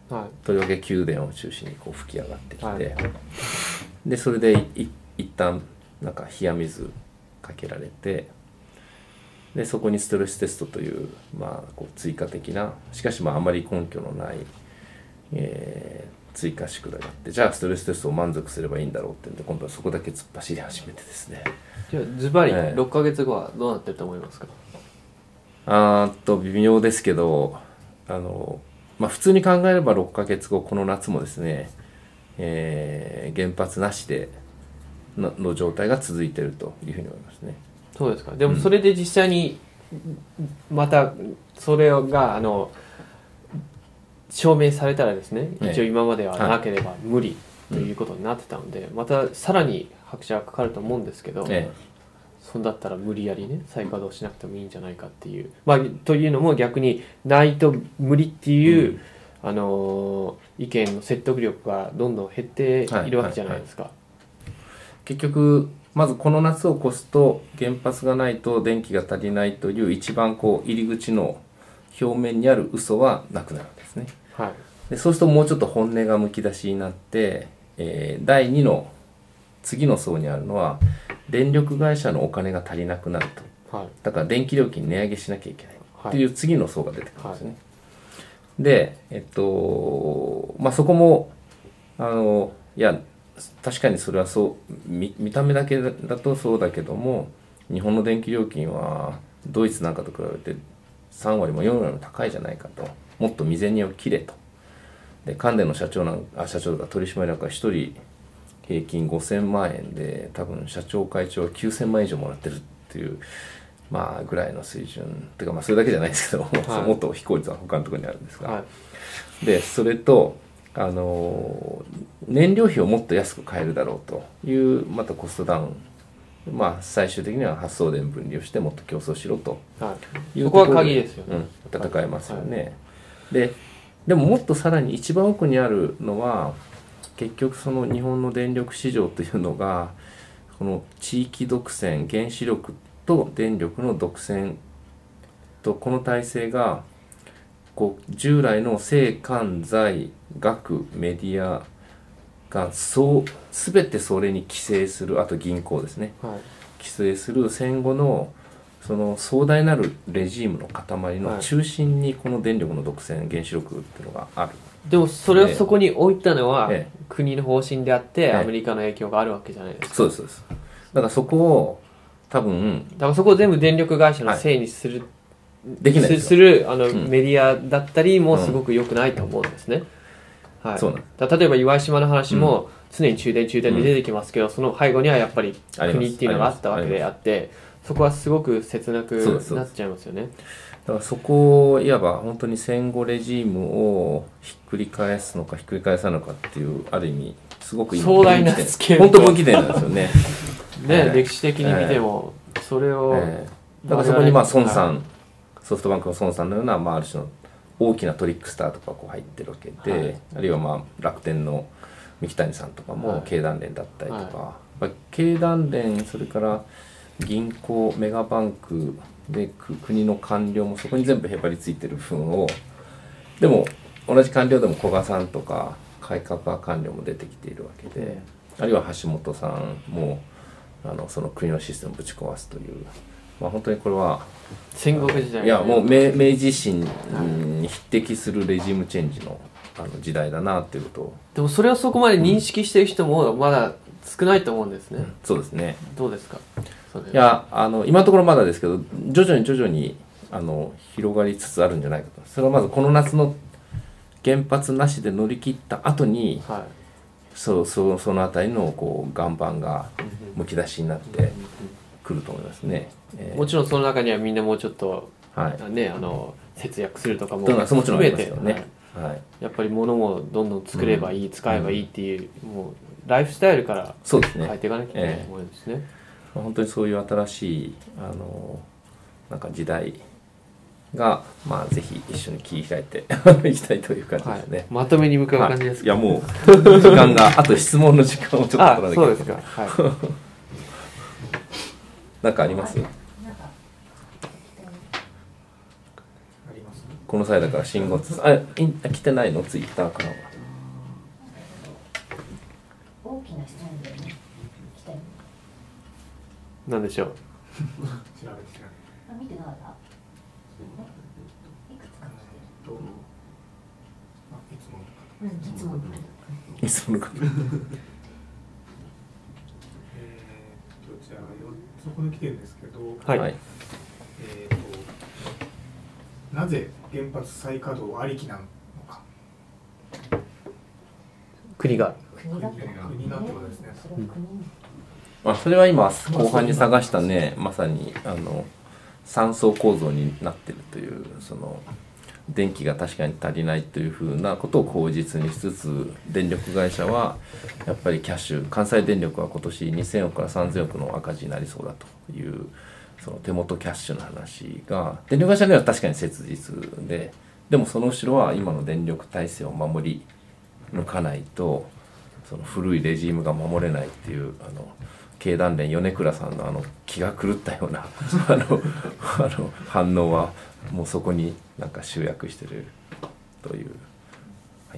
S2: はい、
S1: とりわけ宮殿を中心にこう吹き上がってきて、
S2: はい、
S1: でそれでい一旦なんか冷や水かけられて、でそこにストレステストという、まあ、こう追加的な、しかしまああまり根拠のない、えー、追加宿題があって、じゃあストレステストを満足すればいいんだろうってんで、今度はそこだけ突っ走り始めてですね。
S2: じゃあズバリ
S1: ええ
S2: ろっかげつごはどうなってると思いますか？
S1: あーっと微妙ですけど、あの、まあ、普通に考えればろっかげつご、この夏もですね、えー原発なしでのの状態が続いているというふうに思いますね。
S2: そうですか。でもそれで実際にまたそれがあの証明されたらですね、
S1: ええ
S2: 一応今まではなければ無理ということになってたので、またさらに拍車がかかると思うんですけど、
S1: え
S2: そんだったら無理やりね再稼働しなくてもいいんじゃないかっていう、まあ、というのも逆にないと無理っていう、
S1: うん
S2: あの意見の説得力がどんどん減っているわけじゃないですか。
S1: 結局まずこの夏を越すと原発がないと電気が足りないという一番こう入り口の表面にある嘘はなくなるんですね。
S2: はい、
S1: でそうするともうちょっと本音がむき出しになって、えーだいにの次の層にあるのは電力会社のお金が足りなくなると、
S2: はい、
S1: だから電気料金値上げしなきゃいけない
S2: はい
S1: っていう次の層が出てくるんですね。でえっとまあそこもあのいや確かにそれはそう見見た目だけだとそうだけども、日本の電気料金はドイツなんかと比べてさんわりもよんわりも高いじゃないかと、もっと未然を切れと。で関電の社長なんあ社長とか取締役がひとり平均ごせんまんえんで、多分社長会長はきゅうせんまんえん以上もらってるっていうまあぐらいの水準っていうか、まあそれだけじゃないですけど、はい、もっと非効率は他のところにあるんですが、はい、でそれとあの燃料費をもっと安く買えるだろうというまたコストダウン、まあ最終的には発送電分離をしてもっと競争しろと
S2: いうところで、そこは鍵ですよね、
S1: うん、戦えますよね。はい、ででももっとさらに一番奥にあるのは結局その日本の電力市場というのがこの地域独占、原子力と電力の独占とこの体制がこう従来の政官財学メディアがそう全てそれに規制する、あと銀行ですね、はい、規制する戦後のその壮大なるレジームの塊の中心にこの電力の独占、原子力っていうのがある。
S2: でもそれをそこに置いたのは国の方針であってアメリカの影響があるわけじゃないですか。
S1: そうですそうです。だからそこを多分
S2: だからそこを全部電力会社のせいにする、はい、
S1: できないです
S2: するあの、うん、メディアだったりもすごく良くないと思うんですね。うん、はい、そうなんです。例えば岩島の話も常に中電中電で出てきますけど、うん、その背後にはやっぱり国っていうのがあったわけであって、そこはすごく切なくなっちゃいますよね。
S1: だからそこをいわば本当に戦後レジームをひっくり返すのかひっくり返さないのかっていうある意味すごく
S2: 壮大なスケール、
S1: 本当分岐点なんですよね。
S2: ね、えー、歴史的に見ても、えー、それを、え
S1: ー、だからそこにまあ孫さん、はい、ソフトバンクの孫さんのような、まあ、ある種の大きなトリックスターとかこう入ってるわけで、はい、あるいはまあ楽天の三木谷さんとかも経団連だったりとか、はい、経団連、それから銀行、メガバンクで国の官僚もそこに全部へばりついてる部分を、でも同じ官僚でも古賀さんとか改革派官僚も出てきているわけで、あるいは橋本さんもあのその国のシステムをぶち壊すという、まあ、本当にこれは
S2: 戦国時代、
S1: いやもう明明治維新に匹敵するレジームチェンジのあの時代だなっていうことを。
S2: でもそれをそこまで認識している人もまだ少ないと思うんですね。
S1: うん、そうですね。
S2: どうですか。
S1: いやあの今のところまだですけど、徐々に徐々にあの広がりつつあるんじゃないかと。それはまずこの夏の原発なしで乗り切った後に、はい、そうそうそのあたりのこう岩盤がむき出しになってくると思いますね。
S2: えー、もちろんその中にはみんなもうちょっと、はいね、あの節約するとかも
S1: 含めて、ね、
S2: はい、やっぱり物もどんどん作ればいい、うん、使えばいいっていう、うん、もうライフスタイルから変えていかなきゃいけないと思うんですね。
S1: えー、本当にそういう新しいあのなんか時代が、まあ、ぜひ一緒に切り開いていきたいという感じですね。はい、
S2: まとめに向かう感じですか。
S1: はい、いやもう時間があと質問の時間をちょっと取らなきゃいけない。
S2: そうですか。はい。
S1: なんかあります？
S3: はい、あります。
S1: この際だから慎吾あい来てないのツイッターからは。
S3: 大きな質問でね、来たよ。
S2: なんでしょう。
S4: 調べて調べて。
S3: あ、見てなかった。いくつか。
S4: と、あ、いつも。
S3: うん、いつも。
S1: いつものこと。
S4: えーっと、じゃあ、よそこに来てるんですけど。
S2: はい。
S1: はい、
S4: えーっと。なぜ原発再稼働ありきなのか。
S2: 国が。
S3: 国が。
S4: 国がってことですね。
S3: それは国。
S1: あそれは今後半に探したね、まさにあの三層構造になってるという、その電気が確かに足りないというふうなことを口実にしつつ、電力会社はやっぱりキャッシュ、関西電力は今年にせんおくからさんぜんおくの赤字になりそうだという、その手元キャッシュの話が電力会社には確かに切実で、でもその後ろは今の電力体制を守り抜かないと、その古いレジームが守れないっていう、あの経団連米倉さんのあの気が狂ったようなあのあの反応はもうそこになんか集約してるという。はい、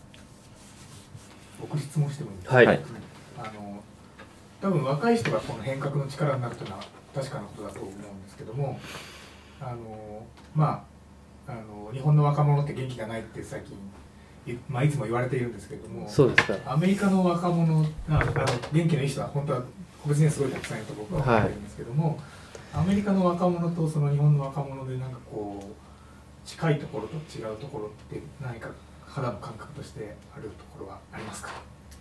S4: 僕質問してもいいですか。
S2: はい。
S1: はい、
S4: あの多分若い人がこの変革の力になるというのは確かなことだと思うんですけども、あのまああの日本の若者って元気がないって最近い,、まあ、いつも言われているんですけども、
S2: そうですか。
S4: アメリカの若者ああの元気ないい人は本当は個別にはすごいたくさんいると僕は思ってるんですけども、はい、アメリカの若者とその日本の若者でなんかこう近いところと違うところって何か肌の感覚としてあるところはありますか。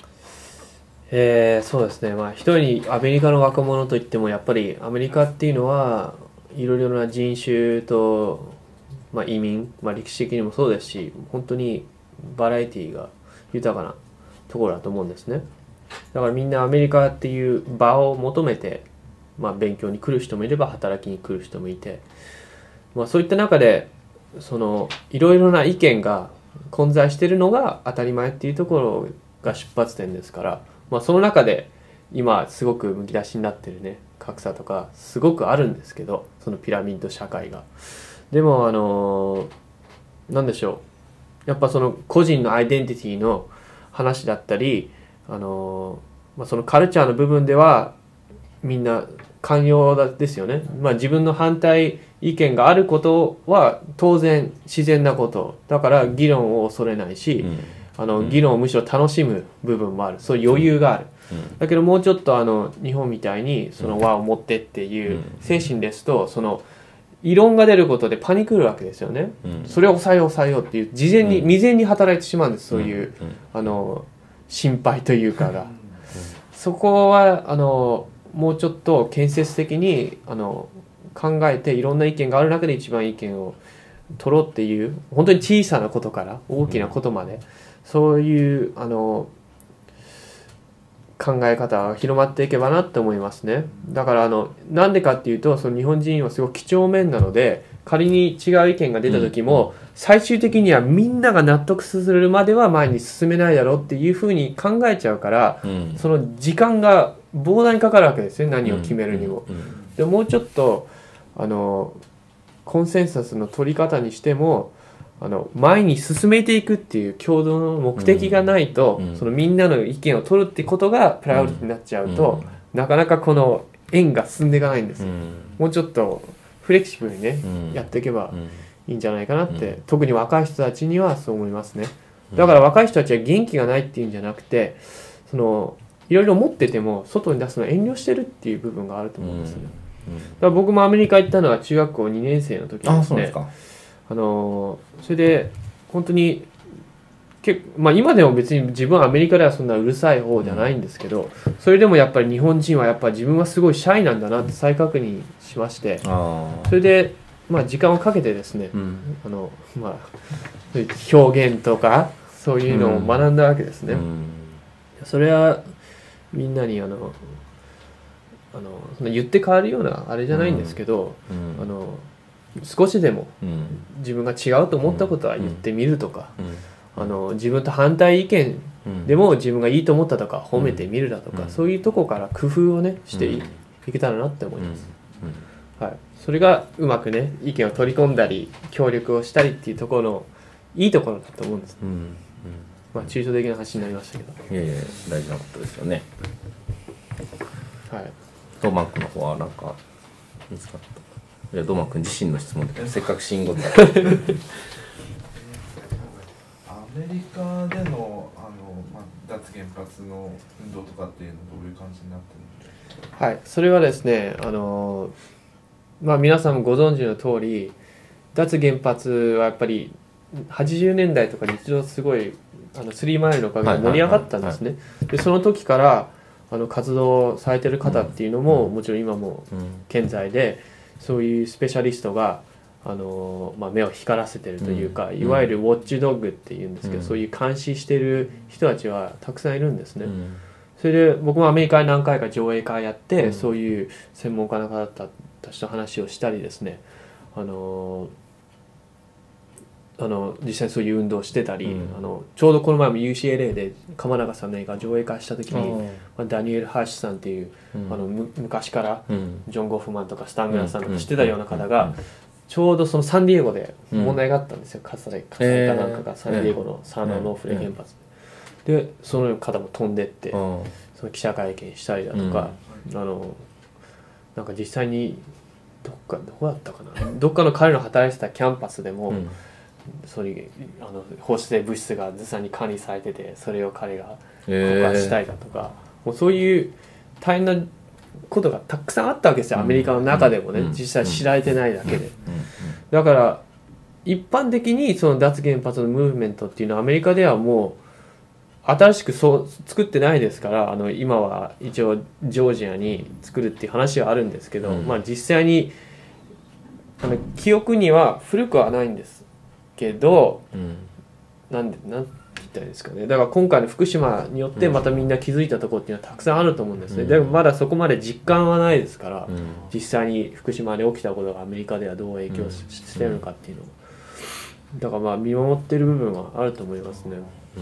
S2: えー、そうですね、まあ、一人にアメリカの若者といってもやっぱりアメリカっていうのはいろいろな人種と、まあ、移民、まあ、歴史的にもそうですし、本当にバラエティーが豊かなところだと思うんですね。だからみんなアメリカっていう場を求めて、まあ、勉強に来る人もいれば働きに来る人もいて、まあ、そういった中でそのいろいろな意見が混在しているのが当たり前っていうところが出発点ですから、まあ、その中で今すごくむき出しになってるね格差とかすごくあるんですけど、そのピラミッド社会が。でもあのなんでしょう、やっぱその個人のアイデンティティの話だったり、あのまあ、そのカルチャーの部分ではみんな寛容ですよね。まあ、自分の反対意見があることは当然自然なことだから議論を恐れないし、うん、あの議論をむしろ楽しむ部分もある、そういう余裕がある、うん、だけどもうちょっとあの日本みたいにその和を持ってっていう精神ですと、その異論が出ることでパニクるわけですよね、うん、それを抑えよう抑えようっていう事前に、未然に働いてしまうんです、そういう、うん、あの心配というかが、うん、そこはあのもうちょっと建設的にあの考えて、いろんな意見がある中で一番意見を取ろうっていう、本当に小さなことから大きなことまで、そういうあの考え方が広まっていけばなって思いますね。だからあのなんでかっていうと、その日本人はすごく几帳面なので、仮に違う意見が出た時も、最終的にはみんなが納得するまでは前に進めないだろうっていうふうに考えちゃうから、その時間が膨大にかかるわけですね、何を決めるにも。でもうちょっとあのコンセンサスの取り方にしても、あの前に進めていくっていう共同の目的がないと、うん、そのみんなの意見を取るってことがプライオリティになっちゃうと、うん、なかなかこの円が進んでいかないんですよ、うん、もうちょっとフレキシブルにね、うん、やっていけばいいんじゃないかなって、うん、特に若い人たちにはそう思いますね。だから若い人たちは元気がないっていうんじゃなくて、そのいろいろ持ってても外に出すの遠慮してるっていう部分があると思うんですね、うんうん、だから僕もアメリカ行ったのは中学校にねん生の時にですね。あのそれで本当にけ、まあ、今でも別に自分はアメリカではそんなうるさい方じゃないんですけど、それでもやっぱり日本人はやっぱ自分はすごいシャイなんだなって再確認しまして、それで、まあ、時間をかけてですね、うん、あのまあ、そういう表現とかそういうのを学んだわけですね、うん、それはみんなにあのあのそんな言って変わるようなあれじゃないんですけど、うん、あの少しでも自分が違うと思ったことは言ってみるとか、あの自分と反対意見でも自分がいいと思ったとか褒めてみるだとか、そういうとこから工夫をねしていけたらなって思います。 はい、それがうまくね意見を取り込んだり協力をしたりっていうところのいいところだと思うんです、
S1: うんうん、
S2: まあ抽象的な話になりましたけど、
S1: いやいや大事なことですよね。
S2: はい、
S1: ドマン君の方はなんか見つかった。いやドマン君自身の質問でせっかく新語だ
S5: アメリカでのあの、まあ、脱原発の運動とかっていうのはどういう感じになってるんですか？
S2: はい、それはですねあのまあ皆さんもご存知の通り脱原発はやっぱりはちじゅうねんだいとかに一度すごいあのスリーマイルのおかげで盛り上がったんですね。でその時からあの活動されてる方っていうのも、うん、もちろん今も健在で、そういうスペシャリストがあの、まあ、目を光らせてるというか、うん、いわゆるウォッチドッグっていうんですけど、うん、そういう監視してる人たちはたくさんいるんですね。うん、それで僕もアメリカに何回か上映会やって、うん、そういう専門家の方たちと話をしたりですね、あのあの実際そういう運動をしてたり、うん、あのちょうどこの前も ユーシーエルエー で鎌永さんの映画上映会した時に、まあ、ダニエル・ハーシュさんっていう、うん、あのむ昔からジョン・ゴフマンとかスタン・グランさんとか知ってたような方がちょうどそのサンディエゴで問題があったんですよ、火災かなんかがサンディエゴのサーナー・ノーフレ原発で、でその方も飛んでって、その記者会見したりだとか、あのなんか実際にどっかどこだったかなどっかの彼の働いてたキャンパスでも、うん、そういうあの放射性物質がずさんに管理されてて、それを彼が告発したりだとか、えー、もうそういう大変なことがたくさんあったわけですよ、アメリカの中でもね、うん、実際知られてないだけで、うん、だから一般的にその脱原発のムーブメントっていうのはアメリカではもう新しくそう作ってないですから、あの今は一応ジョージアに作るっていう話はあるんですけど、うん、まあ実際にあの記憶には古くはないんですけど、うん、なんでなんて言ったらいいですかね、だから今回の福島によってまたみんな気づいたところっていうのはたくさんあると思うんですね、うん、でもまだそこまで実感はないですから、うん、実際に福島で起きたことがアメリカではどう影響してるのかっていうのを、だからまあ見守ってる部分はあると思いますね、うん、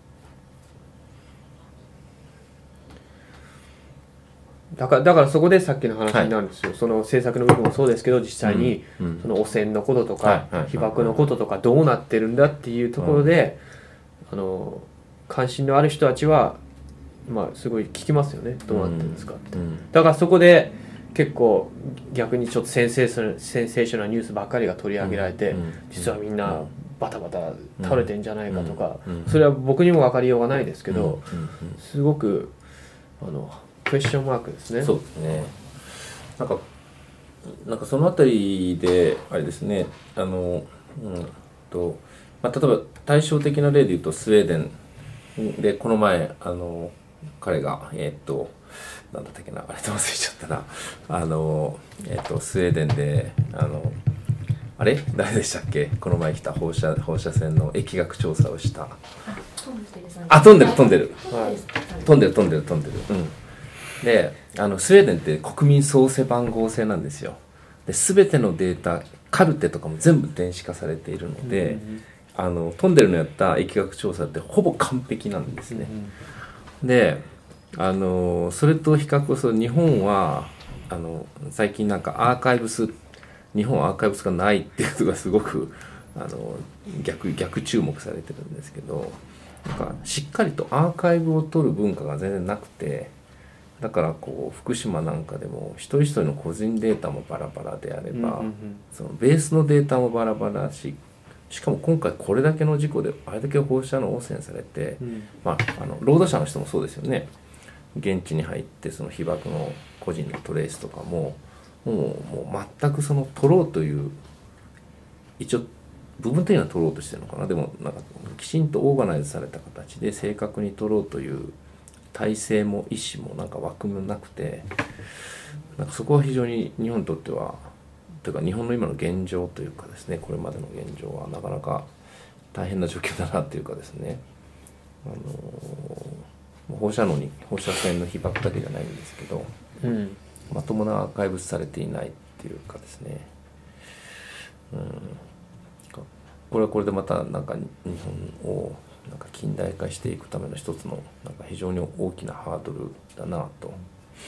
S2: だからだからそこでさっきの話になるんですよ、はい、その政策の部分もそうですけど、実際にその汚染のこととか被爆のこととかどうなってるんだっていうところで、あの関心のある人たちはまあすごい聞きますよね、どうなってるんですかって、だからそこで結構逆にちょっとセンセーショナル、センセーショナルニュースばっかりが取り上げられて、実はみんなバタバタ倒れてんじゃないかとか、それは僕にも分かりようがないですけど、すごくあのクエスチョンマークですね。
S1: そうですね。なんかなんかそのあたりであれですね、あのうんと、まあ、例えば対照的な例で言うとスウェーデンでこの前あの彼がえっ、ー、となんだったっけな、あれと忘れちゃったな、あのえっ、ー、とスウェーデンであのあれ誰でしたっけ、この前来た放射放射線の疫学調査をした。あ、飛んでる飛んでる、はい、飛んでる飛んでる飛んでる。うん。であのスウェーデンって国民総背番号制なんですよ。で全てのデータカルテとかも全部電子化されているので、うん、あの飛んでるのやった疫学調査ってほぼ完璧なんですね、うん、であのそれと比較をする日本はあの最近なんかアーカイブス日本はアーカイブスがないっていうことがすごくあの 逆, 逆注目されてるんですけど、なんかしっかりとアーカイブを取る文化が全然なくて、だからこう福島なんかでも一人一人の個人データもバラバラであれば、うんうんうん、そのベースのデータもバラバラだし、しかも今回これだけの事故であれだけ放射能汚染されて、うん、まあ、あの労働者の人もそうですよね。現地に入ってその被爆の個人のトレースとかももう、もう全くその取ろうという一応部分的には取ろうとしてるのかな、でもなんかきちんとオーガナイズされた形で正確に取ろうという体制も意思もなんか枠もなくて、なんかそこは非常に日本にとってはというか日本の今の現状というかですね、これまでの現状はなかなか大変な状況だなというかですね、あの放射能に放射線の被爆だけじゃないんですけど、うん、まともなアーカイブされていないっていうかですね、うん、これはこれでまたなんか日本をなんか近代化していくための一つのなんか非常に大きなハードルだなと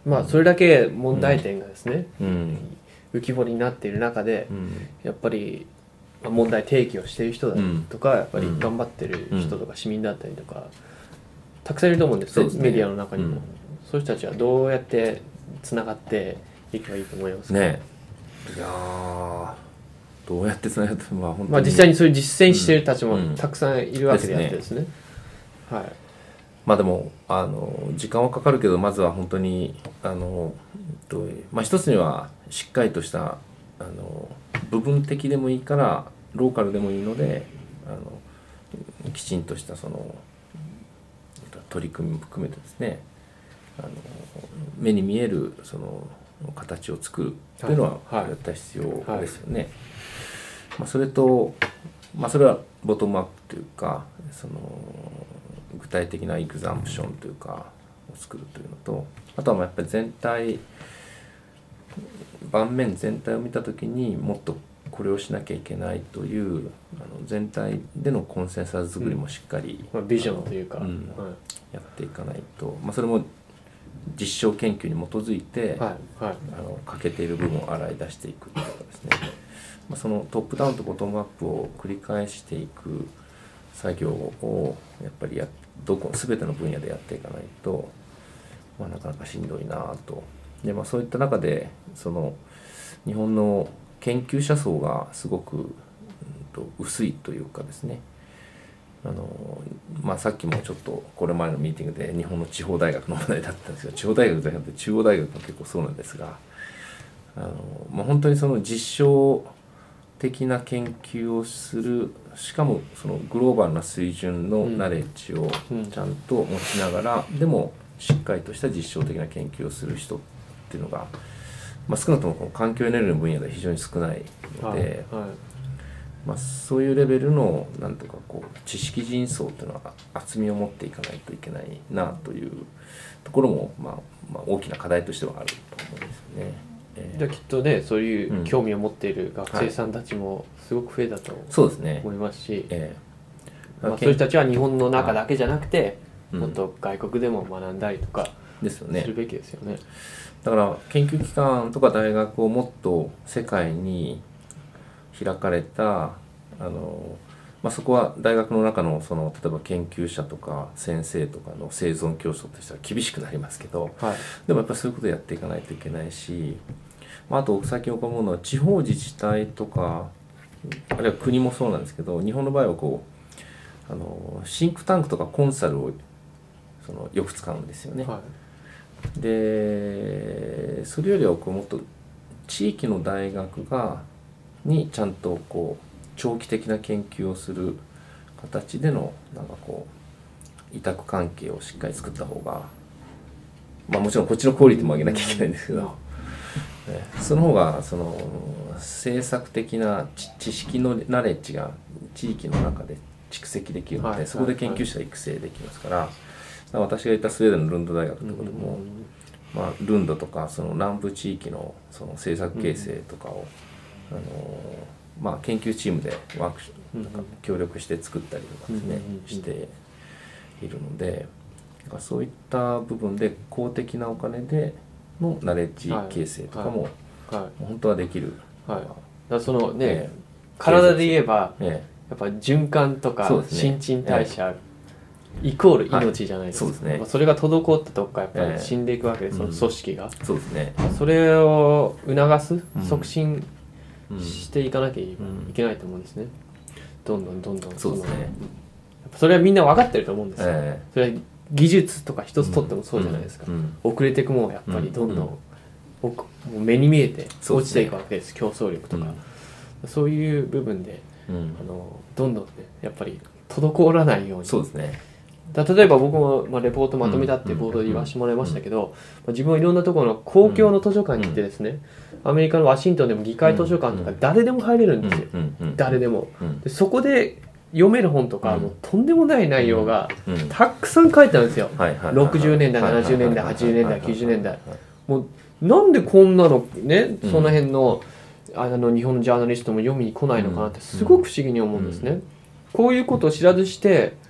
S2: まあそれだけ問題点がですね、
S1: うん
S2: 浮き彫りになっている中で
S1: うん
S2: やっぱりまあ問題提起をしている人だとか、やっぱり頑張ってる人とか市民だったりとかたくさんいると思うんですね、
S1: そうですね
S2: メディアの中にも、
S1: うん
S2: そういう人たちはどうやってつながっていけばいいと思いますか？
S1: ねいやーどうやってつながってまあ本当に、
S2: まあ、実際にそういう実践している人たちも
S1: うん
S2: たくさんいるわけであってですね、はい、
S1: まあでもあの時間はかかるけどまずは本当にあの、えっとまあ、一つにはしっかりとしたあの部分的でもいいからローカルでもいいのであのきちんとしたその取り組みも含めてですねあの目に見えるその形を作るというのは
S2: はい
S1: 絶対必要ですよね。まあ、それと、まあ、それはボトムアップというかその具体的なエグザンプションというかを作るというのとあとはまあやっぱり全体盤面全体を見た時にもっとこれをしなきゃいけないというあの全体でのコンセンサス作りもしっかり、
S2: まあ、ビジョンというか、
S1: うん
S2: はい
S1: やっていかないと、まあ、それも実証研究に基づいて、
S2: はいはい、
S1: あの欠けている部分を洗い出していくというかですね、まあ、そのトップダウンとボトムアップを繰り返していく作業をやっぱりやどこ全ての分野でやっていかないと、まあ、なかなかしんどいなと。で、まあ、そういった中でその日本の研究者層がすごく、うん、と薄いというかですねあの、まあ、さっきもちょっとこれ前のミーティングで日本の地方大学の問題だったんですけど地方大学じゃなくて中央大学も結構そうなんですがあの、まあ、本当にその実証的な研究をするしかもそのグローバルな水準のナレッジをちゃんと持ちながら、うん、でもしっかりとした実証的な研究をする人っていうのが、まあ、少なくともこの環境エネルギーの分野では非常に少ないので、はいはい、まあ、そういうレベルのなんとかこう知識人層っていうのは厚みを持っていかないといけないなというところも、まあ、まあ大きな課題としてはあると思うんですよね。えー、
S2: じゃあきっとねそういう興味を持っている学生さんたちもすごく増えたと思いますし、
S1: え
S2: ーまあ、そういう人たちは日本の中だけじゃなくて、はい、もっと外国でも学んだりとかするべきですよね。
S1: だから研究機関とか大学をもっと世界に開かれたあの、まあ、そこは大学の中のその例えば研究者とか先生とかの生存競争としては厳しくなりますけど、
S2: はい、
S1: でもやっぱりそういうことをやっていかないといけないし、まあ、あと最近思うのは地方自治体とかあるいは国もそうなんですけど日本の場合はこうあのシンクタンクとかコンサルをそのよく使うんですよね。
S2: はい、
S1: でそれよりはこうもっと地域の大学がにちゃんとこう長期的な研究をする形でのなんかこう委託関係をしっかり作った方が、まあ、もちろんこっちのクオリティも上げなきゃいけないんですけど、ね、その方がその政策的な知識のナレッジが地域の中で蓄積できるので、はい、そこで研究者育成できますから、はい、私がいたスウェーデンのルンド大学とかでも、うんまあ、ルンドとかその南部地域のその政策形成とかを、うんあのまあ、研究チームでワークなんか協力して作ったりとかですね、うん、しているのでそういった部分で公的なお金でのナレッジ形成とかも本当はできる、
S2: はいはいはい、だそのね、えー、体で言えば、えー、やっぱ循環とか新陳代謝、イコール命じゃないですか、はい そ, うですねまあ、それが滞ったとこからやっぱり死んでいくわけです、えー、その組織が、うん、
S1: そうですね、
S2: それを促す、促進していかなきゃいけないと思うんですね、どんどんどんどん
S1: そうですね、
S2: それはみんな分かってると思うんですよ、
S1: えー、
S2: それは技術とか一つとってもそうじゃないですか、うんうん、遅れていくもんはやっぱりどんどん、うん、もう目に見えて落ちていくわけです、競争力とか、うん、そういう部分で、うん、あのどんどんねやっぱり滞らないように
S1: そうですね
S2: 例えば僕も、まあ、レポートまとめたってボードで言わせてもらいましたけど、うんうんまあ、自分はいろんなところの公共の図書館に行ってですね、うん、アメリカのワシントンでも議会図書館とか誰でも入れるんですよ、うんうんうん、誰でも、うん、でそこで読める本とか、うん、もうとんでもない内容がたくさん書いてあるんですよ、うん、ろくじゅうねんだいななじゅうねんだいはちじゅうねんだいきゅうじゅうねんだいもうなんでこんなのねその辺の、うん、あの日本のジャーナリストも読みに来ないのかなってすごく不思議に思うんですね、うん、こういうことを知らずして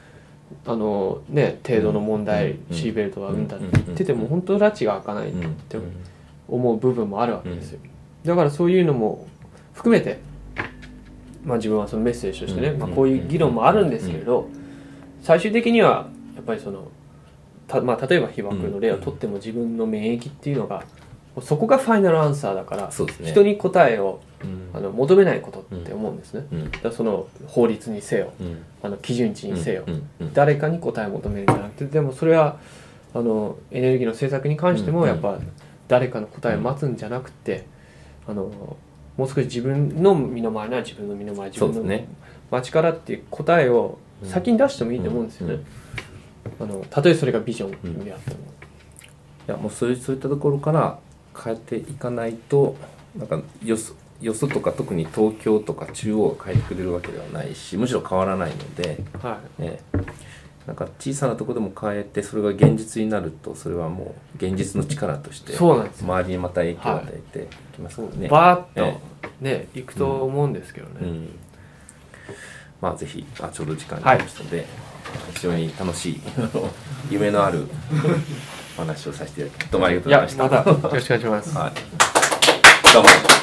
S2: あのね程度の問題、
S1: うん
S2: シーベルトがうんだって言ってても本当拉致が開かないって思う部分もあるわけですよ。だからそういうのも含めて、まあ、自分はそのメッセージとしてね、まあ、こういう議論もあるんですけれど、最終的にはやっぱりそのた、まあ、例えば被爆の例をとっても自分の免疫っていうのがそこがファイナルアンサーだから、
S1: そうですね、
S2: 人に答えを
S1: うん
S2: あの求めないことって思うんですね。
S1: うん
S2: だからその法律にせよ
S1: うん
S2: あの基準値にせよ、
S1: うんうん
S2: 誰かに答えを求めるんじゃなくて、でもそれはあのエネルギーの政策に関してもやっぱ誰かの答えを待つんじゃなくて、あのもう少し自分の身の回りなら自分の身の回り、自分の
S1: そうですね
S2: 街からっていう答えを先に出してもいいと思うんですよね。あのたとえそれがビジョンであっても、
S1: いやもうそういうそういったところから変えていかないと、なんかよそよそとか特に東京とか中央が変えてくれるわけではないし、むしろ変わらないので、
S2: はい
S1: ね、なんか小さなところでも変えてそれが現実になると、それはもう現実の力として
S2: そうなんですよ。
S1: 周りにまた影響を与えていきますからね。
S2: バーッと
S1: え
S2: ねいくと思うんですけどね。
S1: うん、まあぜひ、あ、ちょうど時間になりましたので、非常に楽しい夢のあるお話をさせていただき、どうもありがとう
S2: い
S1: ございました。
S2: やまたよろしくお願いします。
S1: はい、どうも。